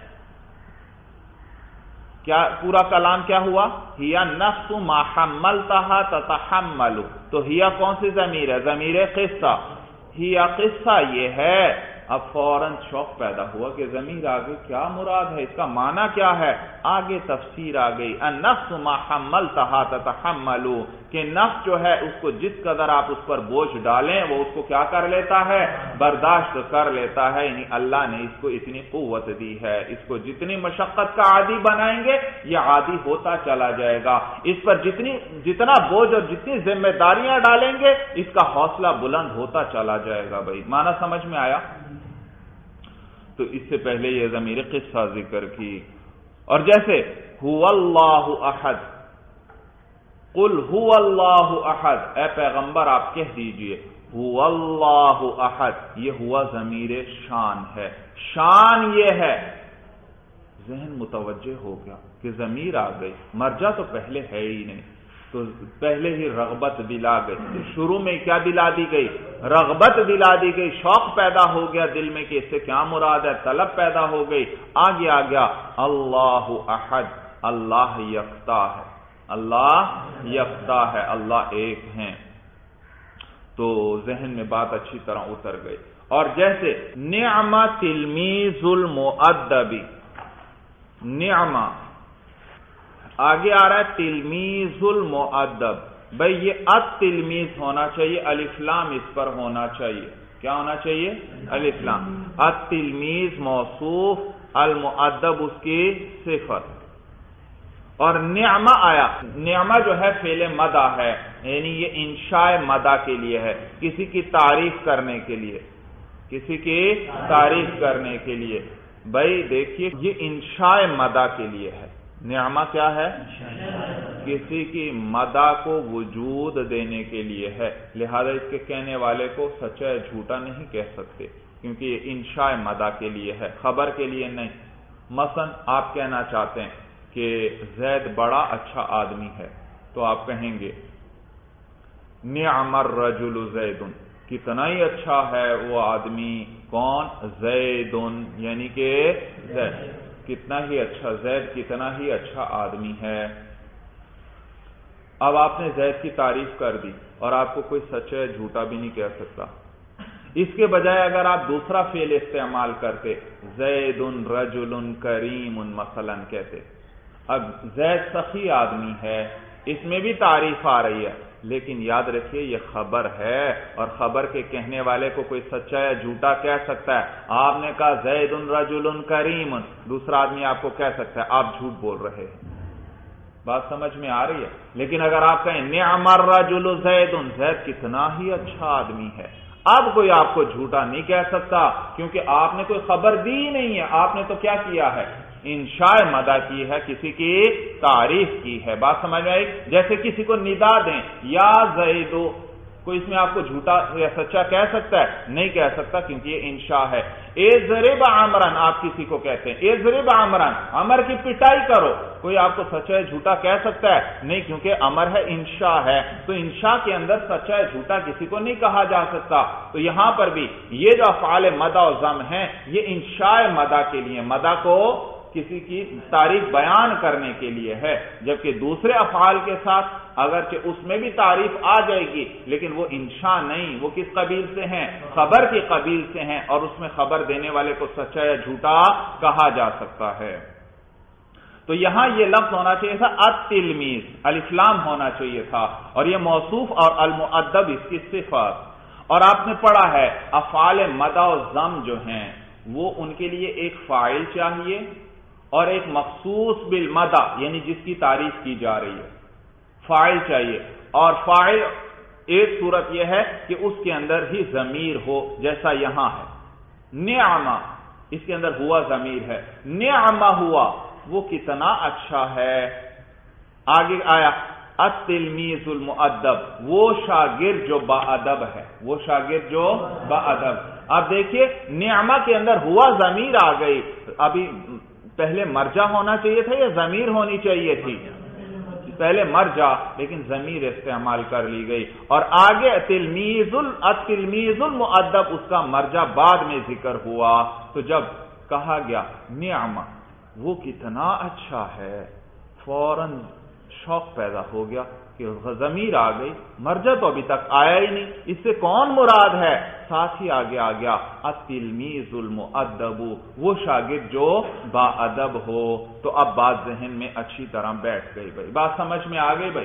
کیا؟ پورا کلام کیا ہوا؟ ہیا نفس ما حملتها تتحمل، تو ہیا کون سی ضمیر ہے؟ ضمیر قصہ. ہیا قصہ یہ ہے. اب فوراً شوق پیدا ہوا کہ ضمیر آگے کیا مراد ہے، اس کا معنی کیا ہے؟ آگے تفسیر آ گئی. النفس ما حملتها تتحمل، کہ نفس جو ہے اس کو جس قدر آپ اس پر بوجھ ڈالیں وہ اس کو کیا کر لیتا ہے؟ برداشت کر لیتا ہے. یعنی اللہ نے اس کو اتنی قوت دی ہے، اس کو جتنی مشقت کا عادی بنائیں گے یہ عادی ہوتا چلا جائے گا. اس پر جتنی جتنا بوجھ اور جتنی ذمہ داریاں ڈالیں گے اس کا حوصلہ بلند ہوتا چلا جائے گا. بھائی معنی سمجھ میں آیا؟ تو اس سے پہلے یہ ضمیر قصہ ذکر کی. اور جیسے هو اللہ احد، قل هو اللہ احد، اے پیغمبر آپ کہہ دیجئے هو اللہ احد، یہ ہوا ضمیر شان ہے. شان یہ ہے، ذہن متوجہ ہو گیا کہ ضمیر آ گئی، مرجع تو پہلے ہے ہی نہیں، تو پہلے ہی رغبت دلا گئی. شروع میں کیا دلا دی گئی؟ رغبت دلا دی گئی، شوق پیدا ہو گیا دل میں کہ اس سے کیا مراد ہے، طلب پیدا ہو گئی. آگے آ گیا اللہ احد، اللہ یکتا ہے، اللہ یکتا ہے، اللہ ایک ہیں. تو ذہن میں بات اچھی طرح اتر گئی. اور جیسے نعم تلمیذ المؤدب، نعم آگے آ رہا ہے تلمیذ المؤدب. بھئی یہ ات تلمیذ ہونا چاہیے، الف لام اس پر ہونا چاہیے. کیا ہونا چاہیے؟ الف لام. ات تلمیذ موصوف، المؤدب اس کی صفت. اور نعمہ آیا، نعمہ جو ہے فعل مدح ہے، یعنی یہ انشاء مدح کے لیے ہے، کسی کی تعریف کرنے کے لیے، کسی کی تعریف کرنے کے لیے. بھئی دیکھیے یہ انشاء مدح کے لیے ہے. نعمہ کیا ہے؟ کسی کی مدح کو وجود دینے کے لیے ہے، لہذا اس کے کہنے والے کو سچا ہے جھوٹا نہیں کہہ سکتے، کیونکہ یہ انشاء مدح کے لیے ہے، خبر کے لیے نہیں. مثلا آپ کہنا چاہتے ہیں کہ زید بڑا اچھا آدمی ہے، تو آپ کہیں گے نعم الرجل زید، کتنا ہی اچھا ہے وہ آدمی. کون؟ زید، یعنی کہ زید کتنا ہی اچھا، زید کتنا ہی اچھا آدمی ہے. اب آپ نے زید کی تعریف کر دی اور آپ کو کوئی سچا ہے جھوٹا بھی نہیں کہہ سکتا. اس کے بجائے اگر آپ دوسرا فعل استعمال کرتے، زید رجل کریم مثلا کہتے، اب زید سخی آدمی ہے، اس میں بھی تعریف آ رہی ہے، لیکن یاد رکھیے یہ خبر ہے، اور خبر کے کہنے والے کو کوئی سچا یا جھوٹا کہہ سکتا ہے. آپ نے کہا زید رجل کریم، دوسرا آدمی آپ کو کہہ سکتا ہے آپ جھوٹ بول رہے ہیں. بات سمجھ میں آ رہی ہے؟ لیکن اگر آپ کہیں نعم الرجل زید، زید کتنا ہی اچھا آدمی ہے، اب کوئی آپ کو جھوٹا نہیں کہہ سکتا، کیونکہ آپ نے کوئی خبر دی نہیں ہے، آپ نے تو کیا کیا ہے؟ انشاء مدح کی ہے، کسی کی تعریف کی ہے۔ بات سمجھ میں آئی؟ جیسے کسی کو ندا دیں یا زیدو، کوئی اس میں آپ کو جھوٹا یا سچا کہہ سکتا ہے؟ نہیں کہہ سکتا، کیونکہ یہ انشاء ہے۔ اضرب عمرن، آپ کسی کو کہتے ہیں اضرب عمرن، عمر کی پٹائی کرو، کوئی آپ کو سچا ہے جھوٹا کہہ سکتا ہے؟ نہیں، کیونکہ امر ہے، انشاء ہے، تو انشاء کے اندر سچا ہے جھوٹا کسی کو نہیں کہا جا سکتا۔ تو یہاں پر بھی یہ جو افعال مدح و ذم ہیں، یہ انشاء مدح کے لیے، مدح کو کسی کی تعریف بیان کرنے کے لیے ہے، جبکہ دوسرے افعال کے ساتھ اگرچہ اس میں بھی تعریف آ جائے گی، لیکن وہ انشاء نہیں، وہ کس قبیل سے ہیں؟ خبر کی قبیل سے ہیں، اور اس میں خبر دینے والے کو سچا یا جھوٹا کہا جا سکتا ہے۔ تو یہاں یہ لفظ ہونا چاہیے تھا التلمیذ، الف لام ہونا چاہیے تھا، اور یہ موصوف اور المؤدب اس کی صفت۔ اور آپ نے پڑھا ہے افعال مدح و ذم جو ہیں وہ ان کے لیے ایک فاعل چاہیے اور ایک مخصوص بالمدح، یعنی جس کی تعریف کی جا رہی ہے، فاعل چاہیے، اور فاعل ایک صورت یہ ہے کہ اس کے اندر ہی ضمیر ہو، جیسا یہاں ہے نعمہ، اس کے اندر ہوا ضمیر ہے، نعمہ ہوا، وہ کتنا اچھا ہے۔ آگے آیا التلمیذ المؤدب، وہ شاگرد جو با ادب ہے، وہ شاگرد جو با ادب۔ اب دیکھیے نعمہ کے اندر ہوا ضمیر آ گئی، ابھی پہلے مرجع ہونا چاہیے تھا یا ضمیر ہونی چاہیے تھی؟ پہلے مرجع، لیکن ضمیر استعمال کر لی گئی، اور آگے تلمیذ التلمیذ المؤدب، اس کا مرجع بعد میں ذکر ہوا۔ تو جب کہا گیا نعمہ، وہ کتنا اچھا ہے، فوراً شوق پیدا ہو گیا کہ ضمیر آ گئی، مرجع تو ابھی تک آیا ہی نہیں، اس سے کون مراد ہے؟ ساتھ ہی آگے آ گیا التلمیذ المؤدب، وہ شاگرد جو با ادب ہو۔ تو اب بات ذہن میں اچھی طرح بیٹھ گئی بھائی، بات سمجھ میں آ گئی بھائی؟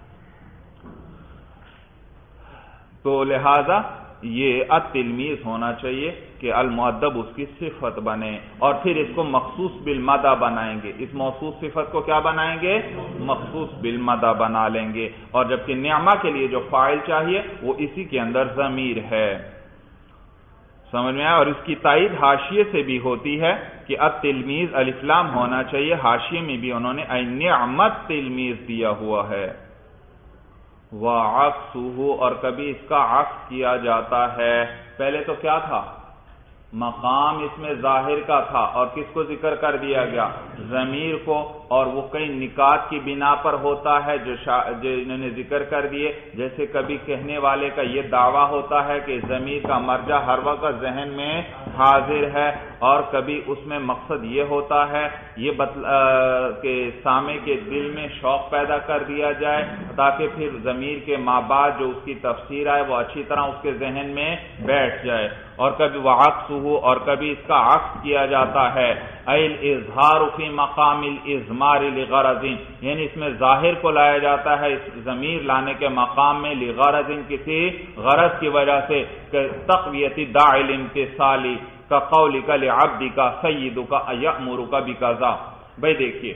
تو لہذا یہ التلمیذ ہونا چاہیے کہ المؤدب اس کی صفت بنے، اور پھر اس کو مخصوص بالمدح بنائیں گے، اس موصوف صفت کو کیا بنائیں گے؟ مخصوص بالمدح بنا لیں گے، اور جبکہ نعمہ کے لیے جو فاعل چاہیے وہ اسی کے اندر ضمیر ہے۔ سمجھ میں آیا؟ اور اس کی تائید حاشیے سے بھی ہوتی ہے کہ التلمیذ الف لام ہونا چاہیے، حاشیے میں بھی انہوں نے نعمت تلمیذ دیا ہوا ہے۔ وَعَكْسُهُ، اور کبھی اس کا عکس کیا جاتا ہے۔ پہلے تو کیا تھا؟ مقام اس میں ظاہر کا تھا، اور کس کو ذکر کر دیا گیا؟ ضمیر کو، اور وہ کئی نکات کی بنا پر ہوتا ہے جو, شا... جو انہوں نے ذکر کر دیے، جیسے کبھی کہنے والے کا یہ دعویٰ ہوتا ہے کہ ضمیر کا مرجع ہر وقت ذہن میں حاضر ہے، اور کبھی اس میں مقصد یہ ہوتا ہے یہ بتل... کہ سامع کے دل میں شوق پیدا کر دیا جائے تاکہ پھر ضمیر کے ماں بعد جو اس کی تفسیر آئے وہ اچھی طرح اس کے ذہن میں بیٹھ جائے۔ اور کبھی وعکسہ، اور کبھی اس کا عکس کیا جاتا ہے الاظہار فی مقام الاضمار لغرض، یعنی اس میں ظاہر کو لایا جاتا ہے اس ضمیر لانے کے مقام میں لغرض، کسی غرض کی وجہ سے، کہ تقویت داعی الامتصال کا قولک لعبدک سیدک یأمرک بکذا۔ بھائی دیکھیے،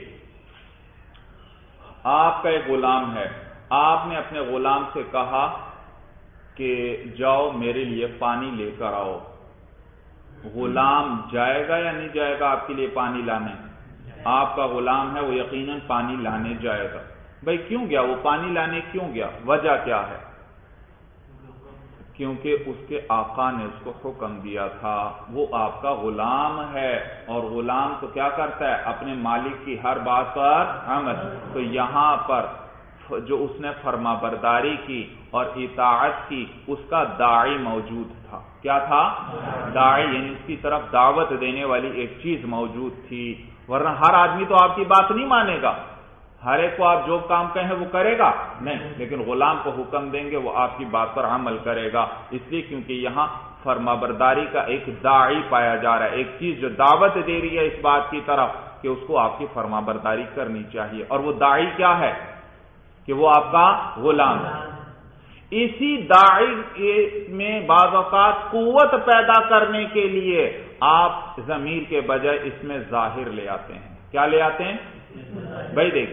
آپ کا ایک غلام ہے، آپ نے اپنے غلام سے کہا کہ جاؤ میرے لیے پانی لے کر آؤ، غلام جائے گا یا نہیں جائے گا آپ کے لیے پانی لانے؟ آپ کا غلام ہے، وہ یقیناً پانی لانے جائے گا۔ بھائی کیوں گیا وہ پانی لانے؟ کیوں گیا؟ وجہ کیا ہے؟ کیونکہ اس کے آقا نے اس کو حکم دیا تھا، وہ آپ کا غلام ہے، اور غلام تو کیا کرتا ہے؟ اپنے مالک کی ہر بات پر عمل۔ تو یہاں پر جو اس نے فرما برداری کی اور اطاعت کی، اس کا داعی موجود تھا۔ کیا تھا؟ داعی، یعنی اس کی طرف دعوت دینے والی ایک چیز موجود تھی، ورنہ ہر آدمی تو آپ کی بات نہیں مانے گا، ہر ایک کو آپ جو کام کہیں وہ کرے گا نہیں، لیکن غلام کو حکم دیں گے وہ آپ کی بات پر عمل کرے گا، اس لیے کیونکہ یہاں فرما برداری کا ایک داعی پایا جا رہا ہے، ایک چیز جو دعوت دے رہی ہے اس بات کی طرف کہ اس کو آپ کی فرما برداری کرنی چاہیے، اور وہ داعی کیا ہے؟ کہ وہ آپ کا غلام ہے۔ اسی داعی میں بعض اوقات قوت پیدا کرنے کے لیے آپ ضمیر کے بجائے اس میں ظاہر لے آتے ہیں۔ کیا لے آتے ہیں؟ بھائی دیکھیے،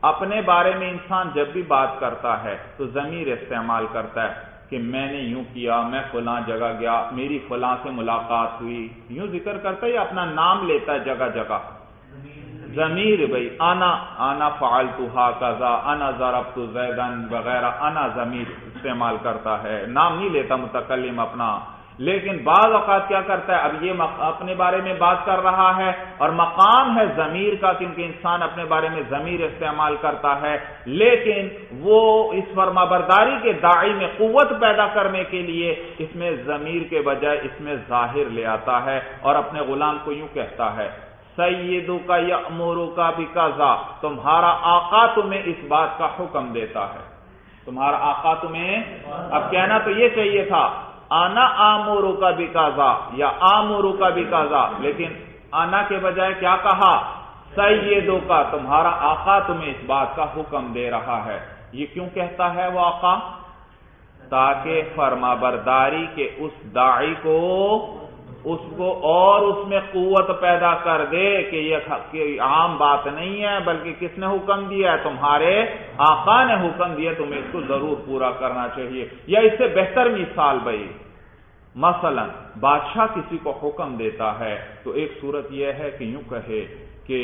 اپنے بارے میں انسان جب بھی بات کرتا ہے تو ضمیر استعمال کرتا ہے کہ میں نے یوں کیا، میں فلاں جگہ گیا، میری فلاں سے ملاقات ہوئی، یوں ذکر کرتا ہے یا اپنا نام لیتا ہے جگہ جگہ؟ ضمیر بھائی، انا انا فعلت ہکذا، انا ضربت زیدن وغیرہ، انا ضمیر استعمال کرتا ہے، نام نہیں لیتا متکلم اپنا۔ لیکن بعض اوقات کیا کرتا ہے، اب یہ اپنے بارے میں بات کر رہا ہے اور مقام ہے ضمیر کا، کیونکہ انسان اپنے بارے میں ضمیر استعمال کرتا ہے، لیکن وہ اس فرما برداری کے داعی میں قوت پیدا کرنے کے لیے اس میں ضمیر کے بجائے اس میں ظاہر لے آتا ہے اور اپنے غلام کو یوں کہتا ہے سیدک یأمرک بکذا، تمہارا آقا تمہیں اس بات کا حکم دیتا ہے، تمہارا آقا تمہیں، اب کہنا تو یہ چاہیے تھا انا آمرک بکذا یا آمرک بکذا، لیکن انا کے بجائے کیا کہا؟ سیدک، تمہارا آقا تمہیں اس بات کا حکم دے رہا ہے۔ یہ کیوں کہتا ہے وہ آقا؟ تاکہ فرما برداری کے اس داعی کو اس کو اور اس میں قوت پیدا کر دے کہ یہ عام بات نہیں ہے، بلکہ کس نے حکم دیا ہے؟ تمہارے آقا نے حکم دیا، تمہیں اس کو ضرور پورا کرنا چاہیے۔ یا اس سے بہتر مثال بھائی، مثلا بادشاہ کسی کو حکم دیتا ہے تو ایک صورت یہ ہے کہ یوں کہے کہ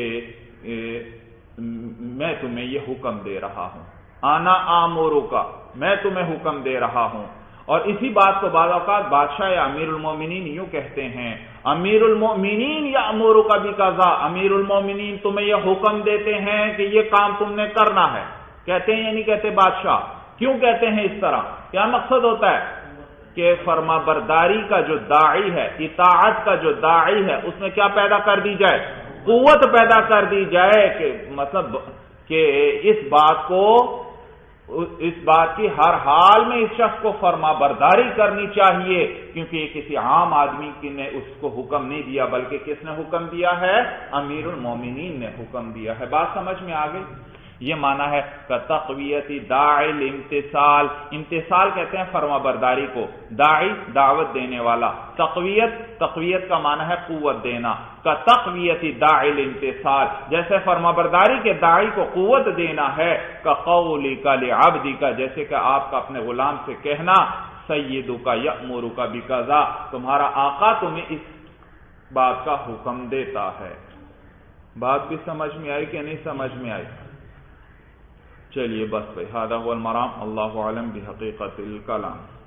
میں تمہیں یہ حکم دے رہا ہوں، انا آمرک، میں تمہیں حکم دے رہا ہوں۔ اور اسی بات کو بعض اوقات بادشاہ یا امیر المومنین یوں کہتے ہیں، امیر المومنین یأمرک بکذا، امیر المومنین تمہیں یہ حکم دیتے ہیں کہ یہ کام تم نے کرنا ہے، کہتے ہیں یا نہیں کہتے بادشاہ؟ کیوں کہتے ہیں اس طرح؟ کیا مقصد ہوتا ہے کہ فرما برداری کا جو داعی ہے، اطاعت کا جو داعی ہے، اس میں کیا پیدا کر دی جائے؟ قوت پیدا کر دی جائے، کہ مطلب کہ اس بات کو اس بات کی ہر حال میں اس شخص کو فرما برداری کرنی چاہیے، کیونکہ یہ کسی عام آدمی کی نے اس کو حکم نہیں دیا، بلکہ کس نے حکم دیا ہے؟ امیر المومنین نے حکم دیا ہے۔ بات سمجھ میں آ گئی؟ یہ معنی ہے کہ تقویت داعی الامتثال، امتثال کہتے ہیں فرما برداری کو، داعی دعوت دینے والا، تقویت تقویت کا معنی ہے قوت دینا، کا تقویت داعی الامتثال، جیسے فرما برداری کے داعی کو قوت دینا ہے، کا قولک لعبدک، جیسے کہ آپ کا اپنے غلام سے کہنا سیدک یأمرک بکذا، تمہارا آقا تمہیں اس بات کا حکم دیتا ہے۔ بات بھی سمجھ میں آئی کہ نہیں سمجھ میں آئی؟ چلیے بس بھائی، ھذا هو المرام، اللہ اعلم بحقیقت الکلام۔